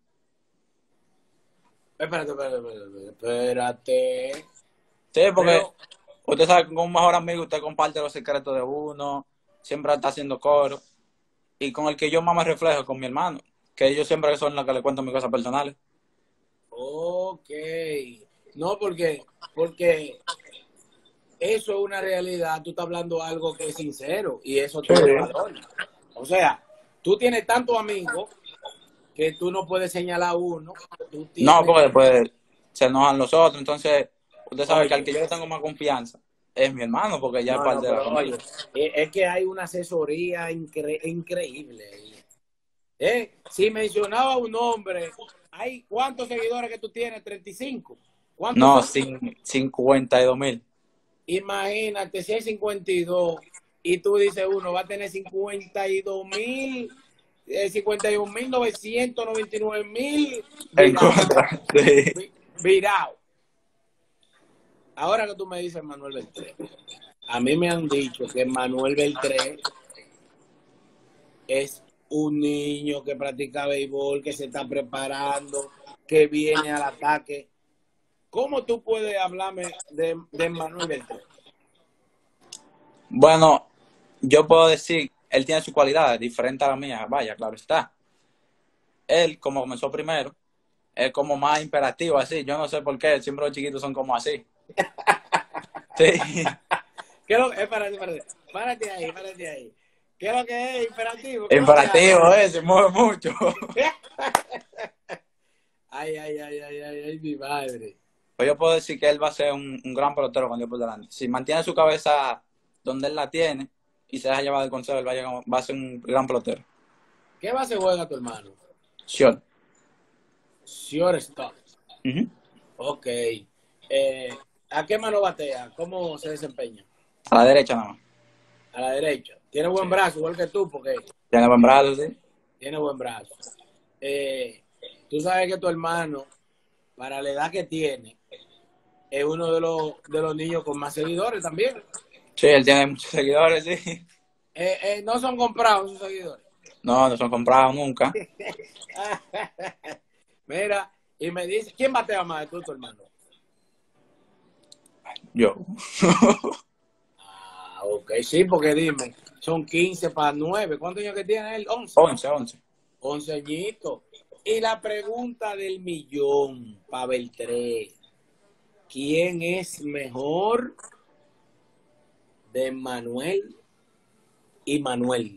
espérate, espérate, espérate, espérate. Sí, porque Pero, Usted sabe que con un mejor amigo usted comparte los secretos de uno, siempre está haciendo coro. Y con el que yo más me reflejo es con mi hermano, que ellos siempre son los que le cuento mis cosas personales. Ok. No, porque, porque eso es una realidad. Tú estás hablando algo que es sincero y eso Sí. tiene valor. O sea, tú tienes tantos amigos que tú no puedes señalar a uno. Tú No, tienes... porque después se enojan los otros. Entonces, usted sabe que al Oye, que yo tengo más confianza es mi hermano, porque ya es no, no, parte de la pero familia. oye, es es que hay una asesoría incre- increíble. ¿Eh? Si mencionaba un nombre, ¿hay cuántos seguidores que tú tienes? treinta y cinco. ¿Cuántos No, son? sin, cincuenta y dos mil. Imagínate, si hay cincuenta y dos y tú dices uno va a tener cincuenta y dos mil, eh, cincuenta y un mil novecientos noventa y nueve mil En virados. contra. Sí. Virado. Ahora que tú me dices Manuel Beltré, a mí me han dicho que Manuel Beltré es un niño que practica béisbol, que se está preparando, que viene al ataque. ¿Cómo tú puedes hablarme de, de Manuel Beltré? Bueno, yo puedo decir, él tiene su cualidad diferente a la mía. Vaya, claro está. Él, como comenzó primero, es como más imperativo, así. Yo no sé por qué, siempre los chiquitos son como así. Sí. ¿Qué es lo que, espérate, espérate, párate ahí, párate ahí. ¿Qué es lo que es imperativo? ¿Qué es lo que hace? Imperativo, eh, se mueve mucho. Ay, ay, ay, ay, ay, ay, mi madre. Pues yo puedo decir que él va a ser un, un gran pelotero con Dios por delante. Si mantiene su cabeza donde él la tiene y se deja llevar del consejo, él va a, llegar- va a ser un gran pelotero. ¿Qué base juega tu hermano? Sure. Shortstop. Uh-huh. Ok. Eh, ¿A qué mano batea? ¿Cómo se desempeña? A la derecha nada más. A la derecha. Tiene buen Sí. brazo, igual que tú, porque Tiene buen eh, brazo, sí. tiene buen brazo. Eh, tú sabes que tu hermano, para la edad que tiene, es uno de los, de los niños con más seguidores también. Sí, él tiene muchos seguidores, sí. Eh, eh, no son comprados sus seguidores. No, no son comprados nunca. Mira, y me dice, ¿quién batea más de tú, tu hermano? Yo. Ah, ok, sí, porque dime, son quince para nueve. ¿Cuántos años que tiene él? once. once, once. once añitos. Y la pregunta del millón para Beltré. ¿Quién es mejor de Manuel y Manuel?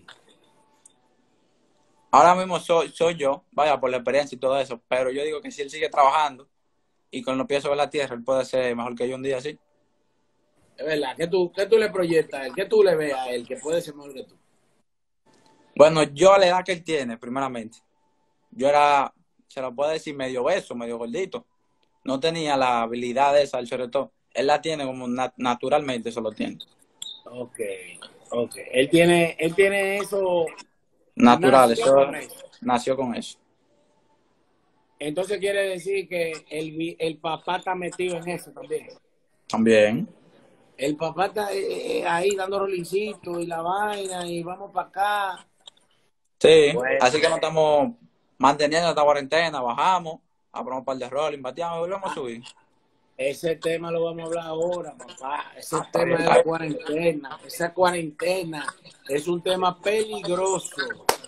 Ahora mismo soy, soy yo, vaya, por la experiencia y todo eso, pero yo digo que si él sigue trabajando y con los pies sobre la tierra, él puede ser mejor que yo un día, sí. Es verdad, ¿qué tú, qué tú le proyectas a él? ¿Qué tú le ves a él que puede ser mejor que tú? Bueno, yo a la edad que él tiene, primeramente, yo era, se lo puedo decir, medio beso, medio gordito. No tenía la habilidad de esa, el sobre todo. Él la tiene como nat naturalmente, eso lo tiene. Ok, ok. Él tiene, él tiene eso, Natural, nació eso con eso. nació con eso. Entonces quiere decir que el, el papá está metido en eso también. También. El papá está eh, eh, ahí dando rolincitos y la vaina y vamos para acá. Sí, Bueno, así que nos estamos manteniendo esta cuarentena, bajamos, abrimos un par de rolling, bateamos y volvemos a subir. ese tema lo vamos a hablar ahora, papá. Ese Ah, está tema bien, de está la bien. cuarentena. Esa cuarentena es un tema peligroso.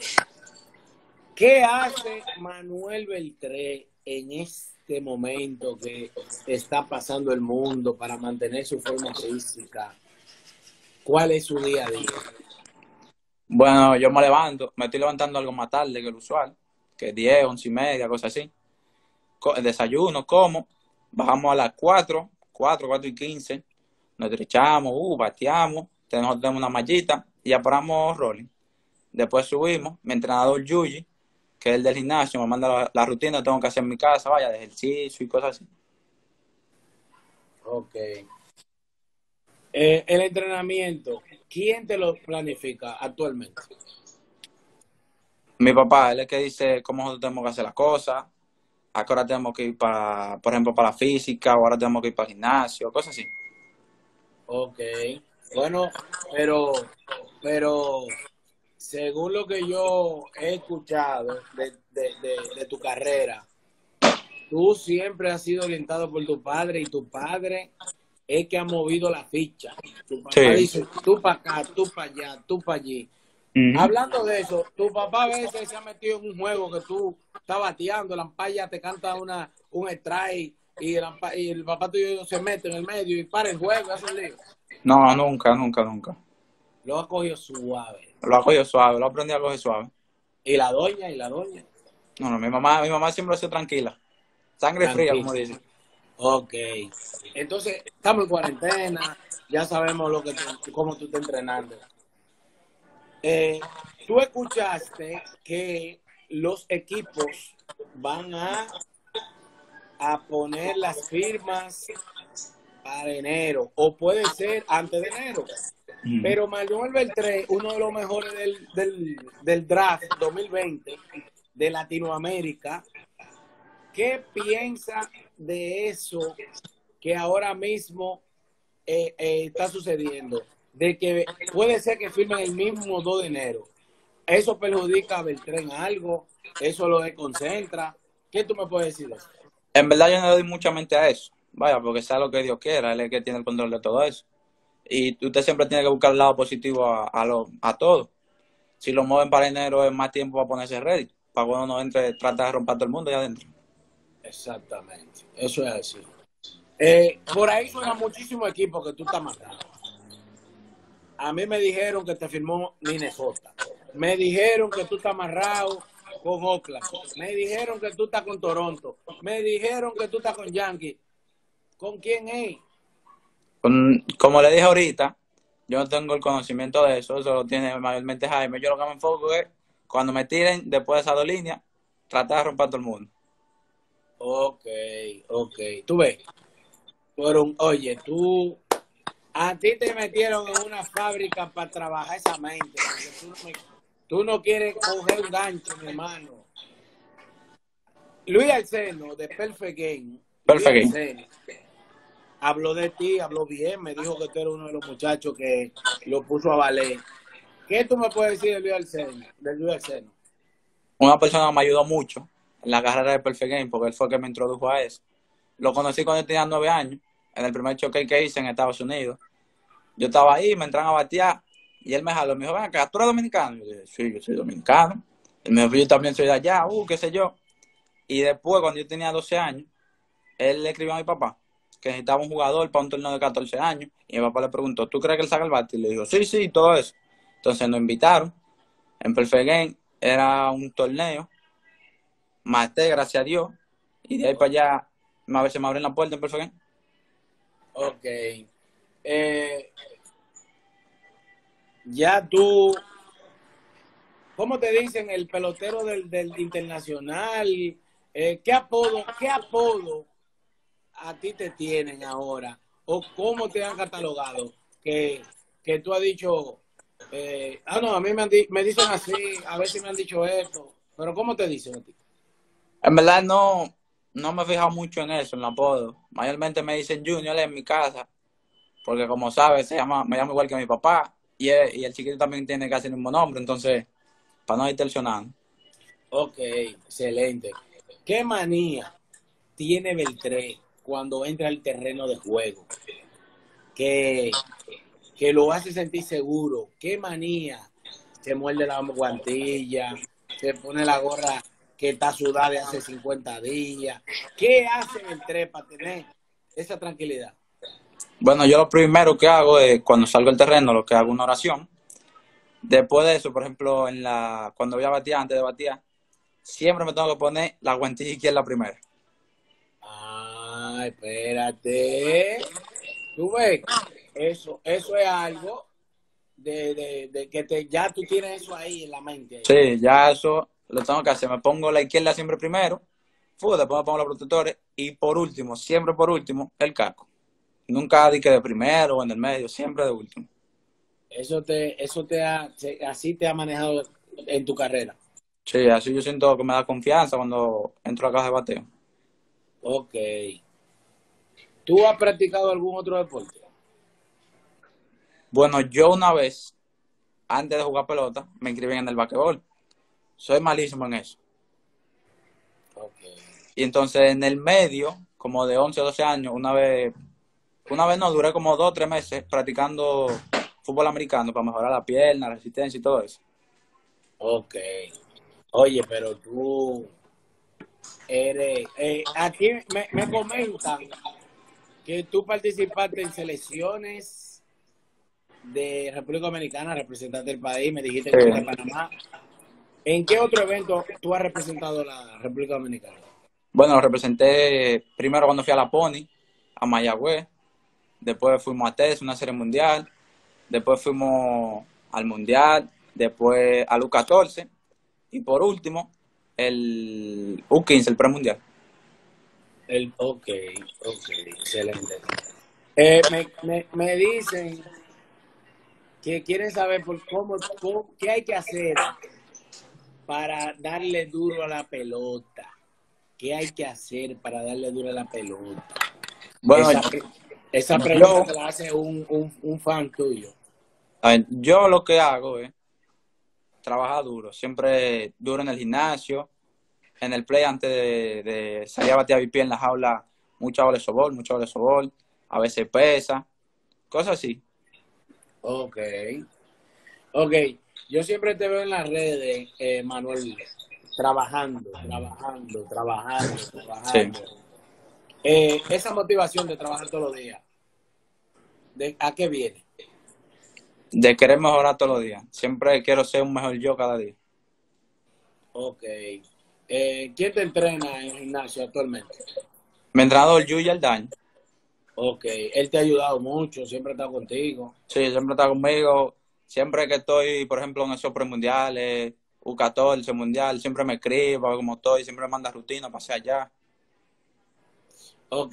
¿Qué hace Manuel Beltré en este momento que está pasando el mundo para mantener su forma física? ¿Cuál es su día a día? Bueno, yo me levanto, me estoy levantando algo más tarde que el usual, que diez, once y media, cosas así. Co desayuno, como, bajamos a las cuatro, cuatro, cuatro y quince, nos estrechamos, uh, bateamos, tenemos, tenemos una mallita y ya paramos rolling. Después subimos, mi entrenador Yuji, que es el del gimnasio, me manda la, la rutina que tengo que hacer en mi casa, vaya, de ejercicio y cosas así. Ok. Eh, el entrenamiento, ¿quién te lo planifica actualmente? Mi papá, él es el que dice cómo nosotros tenemos que hacer las cosas, a qué hora tenemos que ir para, por ejemplo, para la física, o ahora tenemos que ir para el gimnasio, cosas así. Ok. Bueno, pero, pero según lo que yo he escuchado de, de, de, de tu carrera, tú siempre has sido orientado por tu padre y tu padre es que ha movido la ficha. Tu papá Sí. dice, tú para acá, tú para allá, tú para allí. Uh-huh. Hablando de eso, tu papá a veces se ha metido en un juego que tú estás bateando, la ampalla te canta una, un strike y el, y el papá tuyo se mete en el medio y para el juego, eso es lío. No, nunca, nunca, nunca. Lo ha cogido suave. Lo ha cogido suave, lo aprendí a coger suave. ¿Y la doña? ¿Y la doña? No, no, mi mamá, mi mamá siempre ha sido tranquila. Sangre tranquila, fría, como dice. Ok. Entonces, estamos en cuarentena, ya sabemos lo que tú, cómo tú estás entrenando. Eh, tú escuchaste que los equipos van a, a poner las firmas para enero, o puede ser antes de enero. Mm. Pero Manuel Beltré, uno de los mejores del, del, del draft dos mil veinte de Latinoamérica, ¿qué piensa de eso que ahora mismo eh, eh, está sucediendo? De que puede ser que firmen el mismo dos de enero. ¿Eso perjudica a Beltré en algo? ¿Eso lo desconcentra? ¿Qué tú me puedes decir de eso? En verdad yo no le doy mucha mente a eso. Vaya, porque sea lo que Dios quiera, Él es el que tiene el control de todo eso. Y usted siempre tiene que buscar el lado positivo a, a, lo, a todo. Si lo mueven para enero es más tiempo para ponerse ready. Para cuando uno entre, trata de romper todo el mundo allá adentro. Exactamente, eso es así. Eh, por ahí suena muchísimo equipo que tú estás matando. A mí me dijeron que te firmó Minnesota. Me dijeron que tú estás amarrado con Oakland. Me dijeron que tú estás con Toronto. Me dijeron que tú estás con Yankees. ¿Con quién es? Con, como le dije ahorita, yo no tengo el conocimiento de eso. Eso lo tiene mayormente Jaime. Yo lo que me enfoco es cuando me tiren después de esas dos líneas, tratar de romper todo el mundo. Ok, ok. Tú ves. Pero, oye, tú... A ti te metieron en una fábrica para trabajar esa mente. Porque tú, no me, tú no quieres coger un gancho, mi hermano. Luis Arceno, de Perfect Game. Perfect Game. Habló de ti, habló bien. Me dijo que tú eres uno de los muchachos que lo puso a valer. ¿Qué tú me puedes decir de Luis Arceno? De Luis Arceno? Una persona que me ayudó mucho en la carrera de Perfect Game, porque él fue el que me introdujo a eso. Lo conocí cuando yo tenía nueve años, en el primer choque que hice en Estados Unidos. Yo estaba ahí, me entraron a batear, y él me jaló, me dijo, ven acá, ¿tú eres dominicano? Yo dije, sí, yo soy dominicano. Él me dijo, yo también soy de allá, uh, qué sé yo. Y después, cuando yo tenía doce años, él le escribió a mi papá que necesitaba un jugador para un torneo de catorce años, y mi papá le preguntó, ¿tú crees que él saca el bate? Y le dijo, sí, sí, todo eso. Entonces nos invitaron, en Perfect Game, era un torneo, maté, gracias a Dios, y de ahí para allá, a veces me abren la puerta en Perfect Game. Ok. Eh, ya tú, ¿cómo te dicen? El pelotero del, del internacional. Eh, ¿Qué apodo, qué apodo a ti te tienen ahora? ¿O cómo te han catalogado? Que, que tú has dicho, eh, ah, no, a mí me, han di, me dicen así, a veces me han dicho esto. Pero ¿cómo te dicen a ti? En verdad no, no me he fijado mucho en eso, en el apodo. Mayormente me dicen Junior en mi casa. Porque como sabes, se llama, me llamo igual que mi papá, y el, y el chiquito también tiene casi el mismo nombre, entonces, para no ir tensionando. Ok, excelente. ¿Qué manía tiene Beltré cuando entra al terreno de juego? Que, que lo hace sentir seguro. ¿Qué manía? Se muerde la guantilla, se pone la gorra que está sudada de hace cincuenta días. ¿Qué hace Beltré para tener esa tranquilidad? Bueno, yo lo primero que hago es, cuando salgo al terreno, lo que hago una oración. Después de eso, por ejemplo, en la cuando voy a batear, antes de batear, siempre me tengo que poner la guantilla izquierda primero. Ah, espérate. Tú ves, eso, eso es algo de, de, de que te, ya tú tienes eso ahí en la mente. Sí, ya eso lo tengo que hacer. Me pongo la izquierda siempre primero, después me pongo los protectores y por último, siempre por último, el casco. Nunca di que de primero o en el medio, siempre de último. Eso te, eso te ha, así te ha manejado en tu carrera. Sí, así yo siento que me da confianza cuando entro a la caja de bateo. Ok. ¿Tú has practicado algún otro deporte? Bueno, yo una vez, antes de jugar pelota, me inscribí en el basquetbol. Soy malísimo en eso. Ok. Y entonces en el medio, como de once o doce años, una vez Una vez no, duré como dos o tres meses practicando fútbol americano para mejorar la pierna, la resistencia y todo eso. Ok. Oye, pero tú eres... eh, aquí me, me comentan que tú participaste en selecciones de República Dominicana, representaste el país, me dijiste que fuiste a Sí. Panamá. ¿En qué otro evento tú has representado la República Dominicana? Bueno, lo representé primero cuando fui a la Pony, a Mayagüez. Después fuimos a T E S, una serie mundial. Después fuimos al mundial. Después al U catorce. Y por último, el U quince, el premundial. El, ok, ok, excelente. Eh, me, me, me dicen que quieren saber por cómo, cómo, qué hay que hacer para darle duro a la pelota. ¿Qué hay que hacer para darle duro a la pelota? Bueno, Esa, esa pregunta yo, te la hace un, un, un fan tuyo. a ver, yo lo que hago es trabajar duro. Siempre duro en el gimnasio, en el play antes de, de salir a batear mi pie en la jaula, mucha bola de sobol, mucha bola de sobol, a veces pesa, cosas así. Ok. Ok. Yo siempre te veo en las redes, eh, Manuel, trabajando, trabajando, trabajando, Sí. trabajando. Eh, esa motivación de trabajar todos los días, ¿de, ¿a qué viene? De querer mejorar todos los días. Siempre quiero ser un mejor yo cada día. Ok. Eh, ¿quién te entrena en el gimnasio actualmente? Mi entrenador, Yuya Aldaño. Ok. Él te ha ayudado mucho, siempre está contigo. Sí, siempre está conmigo. Siempre que estoy, por ejemplo, en esos premundiales, U catorce mundial, siempre me escribe para ver cómo estoy, siempre me manda rutina para hacer allá. Ok.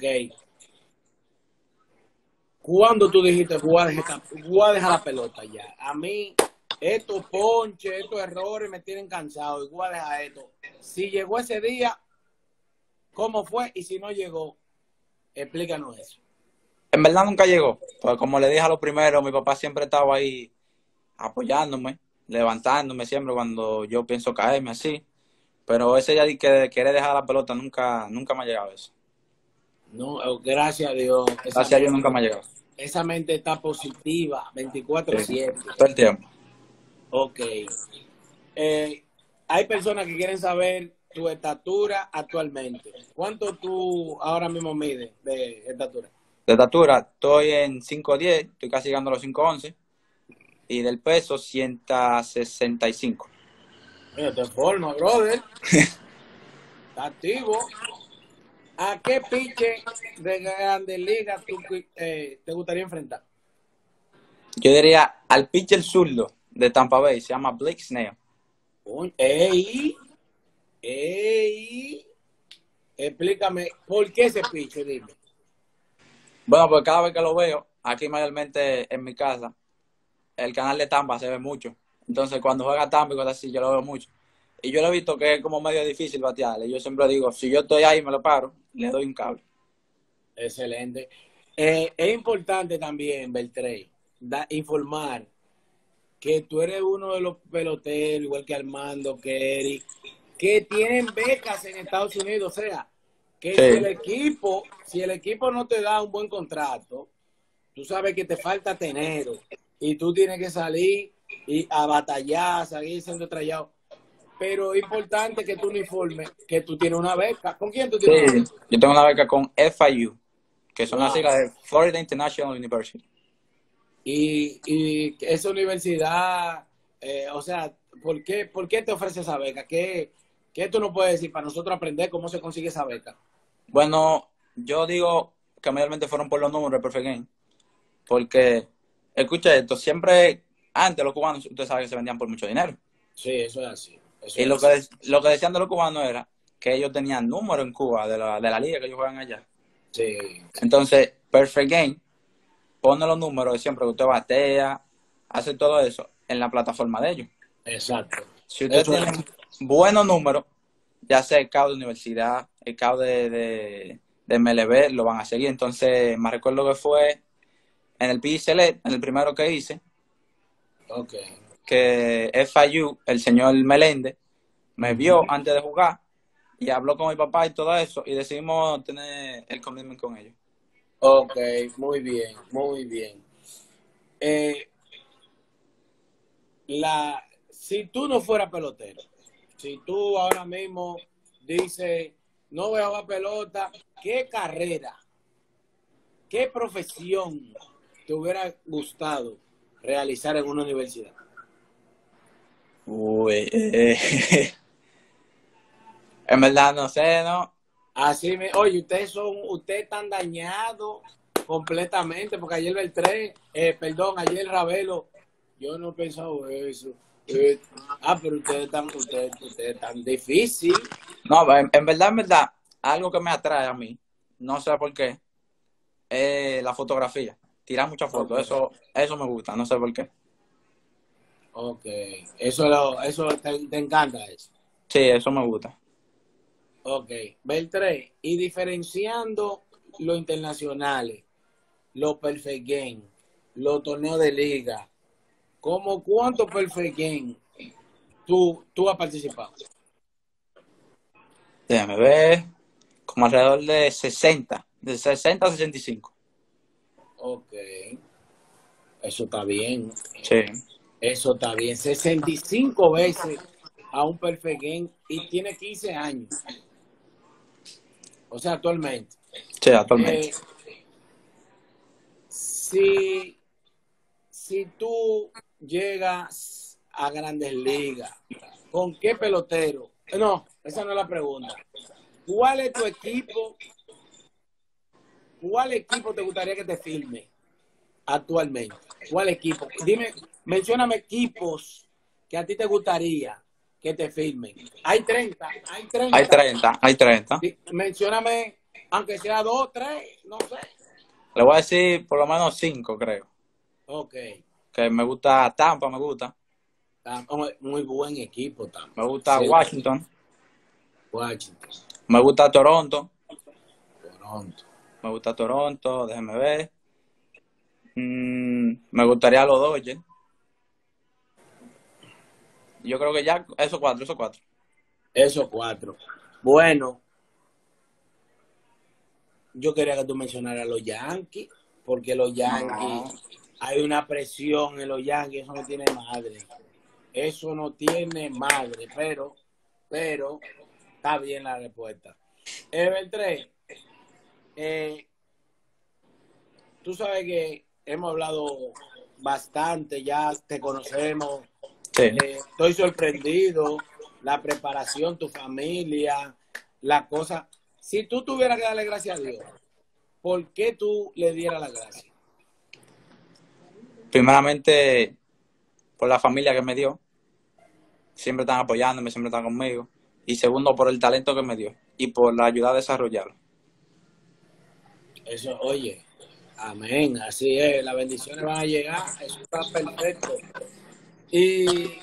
¿Cuándo tú dijiste, voy a dejar, voy a dejar la pelota ya? A mí, estos ponches, estos errores me tienen cansado y voy a dejar esto. Si llegó ese día, ¿cómo fue? Y si no llegó, explícanos eso. En verdad nunca llegó. Pues como le dije a lo primero, mi papá siempre estaba ahí apoyándome, levantándome siempre cuando yo pienso caerme así. Pero ese día de que querer dejar la pelota nunca, nunca me ha llegado eso. No, eh, gracias a Dios, esa Gracias a Dios nunca mente, me ha llegado. esa mente está positiva, veinticuatro Sí, siete. todo el tiempo. Ok. Eh, hay personas que quieren saber tu estatura actualmente. ¿Cuánto tú ahora mismo mides de estatura? De estatura, estoy en cinco diez, estoy casi llegando a los cinco once. Y del peso, ciento sesenta y cinco. Mira, te forma, brother. Está activo. ¿A qué piche de Grandes Ligas tú eh, te gustaría enfrentar? Yo diría al pitcher zurdo de Tampa Bay, se llama Blake Snell. Uy, ¡Ey! ¡Ey! Explícame, ¿por qué ese piche? Dime. Bueno, pues cada vez que lo veo, aquí mayormente en mi casa, el canal de Tampa se ve mucho. Entonces, cuando juega Tampa y cosas así, yo lo veo mucho. Y yo lo he visto que es como medio difícil batearle. Yo siempre digo, si yo estoy ahí, me lo paro, le doy un cable. Excelente. Eh, es importante también, Beltré, da, informar que tú eres uno de los peloteros, igual que Armando, que Eric, que tienen becas en Estados Unidos. O sea, que si el Sí. equipo, si el equipo no te da un buen contrato, tú sabes que te falta tener y tú tienes que salir y a batallar, salir siendo trayado. Pero es importante que tu uniforme, que tú tienes una beca. ¿Con quién tú tienes una Sí, beca? yo tengo una beca con F I U, que son las Wow. siglas de Florida International University. Y, y esa universidad, eh, o sea, ¿por qué, ¿por qué te ofrece esa beca? ¿Qué, ¿Qué tú nos puedes decir para nosotros aprender cómo se consigue esa beca? Bueno, yo digo que mayormente fueron por los números de Perfect Game, porque, escucha esto, siempre, antes los cubanos, usted sabe que se vendían por mucho dinero. Sí, eso es así. Eso Y es lo que, así. lo que decían de los cubanos era que ellos tenían números en Cuba, de la, de la liga que ellos juegan allá. Sí, Entonces, Perfect Game pone los números de siempre que usted batea, hace todo eso en la plataforma de ellos. exacto. Si usted Eso es tiene así. buenos números, ya sea el C A U de universidad, el C A U de, de, de M L B, lo van a seguir. Entonces, me recuerdo que fue en el P I Select, en el primero que hice, Ok. que F I U, el señor Meléndez, me Ujú. vio antes de jugar y habló con mi papá y todo eso, y decidimos tener el commitment con ellos. Ok, muy bien, muy bien. Eh, la, si tú no fueras pelotero, si tú ahora mismo dices, no voy a jugar pelota, ¿qué carrera, qué profesión te hubiera gustado realizar en una universidad? Uy, eh, en verdad no sé, ¿no? Así me, oye, ustedes son, ustedes están dañados completamente, porque ayer Beltré, eh, perdón, ayer Ravelo, yo no he pensado eso. Eh, ah, pero ustedes están, ustedes, ustedes están difícil. No, en, en verdad, en verdad, algo que me atrae a mí, no sé por qué, es la fotografía. Tirar muchas Ok, fotos, eso, eso me gusta, no sé por qué. ok. Eso, lo, eso te, te encanta eso. Sí, eso me gusta. Ok, Beltré, y diferenciando los internacionales, los perfect game, los torneos de liga, ¿cómo cuántos perfect game tú, tú has participado? Déjame ver, como alrededor de sesenta, de sesenta a sesenta y cinco. Ok, eso está bien, Sí, eso está bien. sesenta y cinco veces a un perfect game y tiene quince años, o sea, actualmente. sí, actualmente. Eh, si, si tú llegas a Grandes Ligas, ¿con qué pelotero? No, esa no es la pregunta. ¿Cuál es tu equipo? ¿Cuál equipo te gustaría que te firme actualmente? ¿Cuál equipo? Dime, mencióname equipos que a ti te gustaría que te firmen. Hay treinta, hay Hay treinta. treinta, hay treinta. Mencióname, aunque sea dos, tres, no sé. Le voy a decir por lo menos cinco, creo. Ok. Que me gusta Tampa, me gusta. Muy buen equipo Me también. gusta Sí, Washington. Washington, Me gusta Toronto. Toronto. Me gusta Toronto, déjeme ver. Mm, me gustaría los Dodgers. Yo creo que ya, esos cuatro, esos cuatro. Esos cuatro. Bueno, yo quería que tú mencionaras los Yankees, porque los Yankees, No. hay una presión en los Yankees, eso no tiene madre. Eso no tiene madre, pero, pero, está bien la respuesta. Ever tres, eh, tú sabes que hemos hablado bastante, ya te conocemos, Sí. eh, estoy sorprendido, la preparación, tu familia, la cosa. Si tú tuvieras que darle gracias a Dios, ¿por qué tú le dieras la gracia? Primeramente, por la familia que me dio. Siempre están apoyándome, siempre están conmigo. Y segundo, por el talento que me dio. Y por la ayuda a desarrollarlo. Eso, oye, amén, así es, las bendiciones van a llegar, eso está perfecto. Y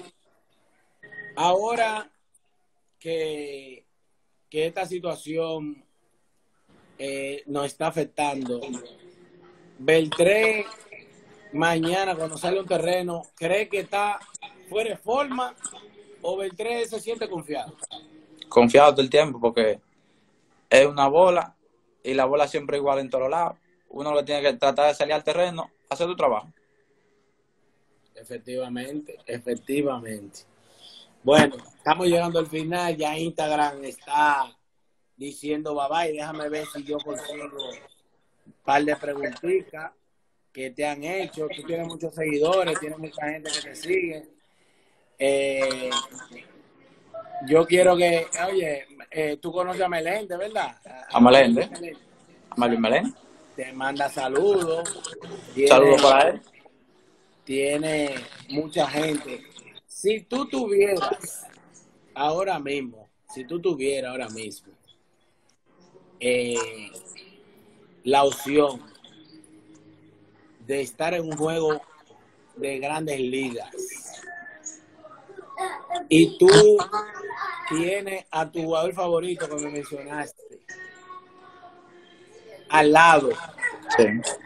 ahora que, que esta situación eh, nos está afectando, Beltré mañana cuando sale un terreno, ¿cree que está fuera de forma o Beltré se siente confiado? Confiado todo el tiempo porque es una bola y la bola siempre igual en todos lados. Uno lo que tiene que tratar de salir al terreno, hacer tu trabajo. Efectivamente, efectivamente. Bueno, estamos llegando al final, ya Instagram está diciendo bye bye, déjame ver si yo consigo un par de preguntitas que te han hecho. Tú tienes muchos seguidores, tienes mucha gente que te sigue. Eh, yo quiero que, oye, eh, tú conoces a Melende, ¿verdad? A A, a Melende, Melvin Melende. a Marvin Melén. Te manda saludos, Saludos tiene, para él. tiene mucha gente. Si tú tuvieras ahora mismo, si tú tuvieras ahora mismo eh, la opción de estar en un juego de grandes ligas y tú tienes a tu jugador favorito que me mencionaste al lado, Sí.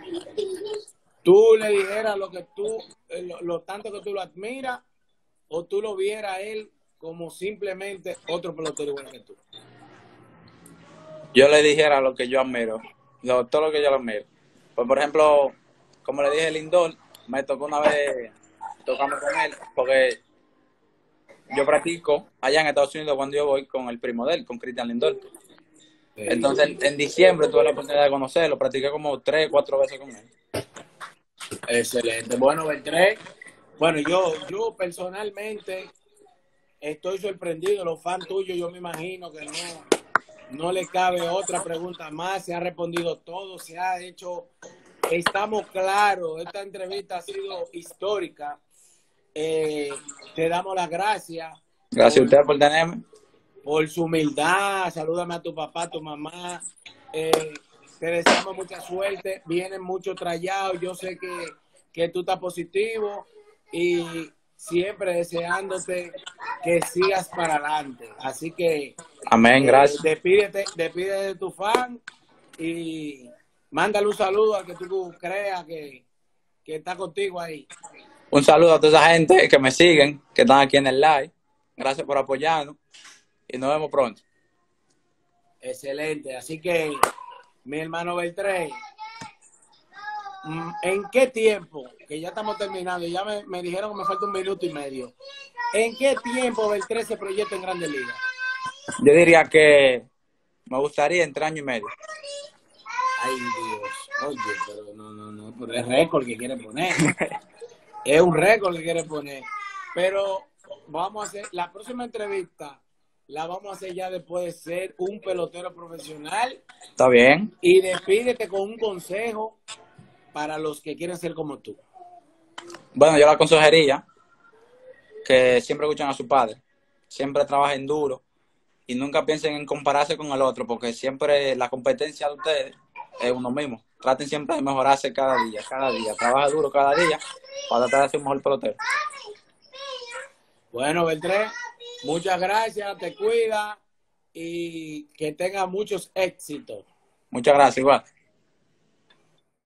tú le dijeras lo que tú, lo, lo tanto que tú lo admiras, o tú lo vieras a él como simplemente otro pelotero igual que tú. Yo le dijera lo que yo admiro. Lo, todo lo que yo lo admiro. Pues, por ejemplo, como le dije, Lindor, me tocó una vez tocarme con él, porque yo practico allá en Estados Unidos cuando yo voy con el primo de él, con Cristian Lindor. Sí. Entonces, en diciembre tuve la oportunidad de conocerlo, practiqué como tres, cuatro veces con él. Excelente. Bueno, Beltré, bueno, yo, yo personalmente estoy sorprendido, los fans tuyos, yo me imagino que no, no le cabe otra pregunta más, se ha respondido todo, se ha hecho, estamos claros, esta entrevista ha sido histórica. Eh, te damos las gracias. Gracias a usted por tenerme. Por su humildad, salúdame a tu papá, a tu mamá. Eh, te deseamos mucha suerte, vienen muchos trayados, yo sé que, que tú estás positivo y siempre deseándote que sigas para adelante. Así que amén, eh, gracias. Despídete, despídete de tu fan y mándale un saludo al que tú creas que, que está contigo ahí. Un saludo a toda esa gente que me siguen, que están aquí en el live. Gracias por apoyarnos y nos vemos pronto. Excelente. Así que, mi hermano Beltré, ¿en qué tiempo, que ya estamos terminando, ya me, me dijeron que me falta un minuto y medio, ¿en qué tiempo Beltré se proyecta en Grandes Ligas? Yo diría que me gustaría entre año y medio. Ay, Dios. Oye, pero no, no, no, pero es récord que quiere poner. Es un récord que quiere poner. Pero vamos a hacer, la próxima entrevista la vamos a hacer ya después de ser un pelotero profesional. Está bien. Y despídete con un consejo para los que quieren ser como tú. Bueno, yo la aconsejaría que siempre escuchen a su padre, siempre trabajen duro y nunca piensen en compararse con el otro, porque siempre la competencia de ustedes es uno mismo. Traten siempre de mejorarse cada día, cada día. Trabaja duro cada día para tratar de ser un mejor pelotero. Bueno, Beltré, muchas gracias, te cuida y que tenga muchos éxitos. Muchas gracias, igual.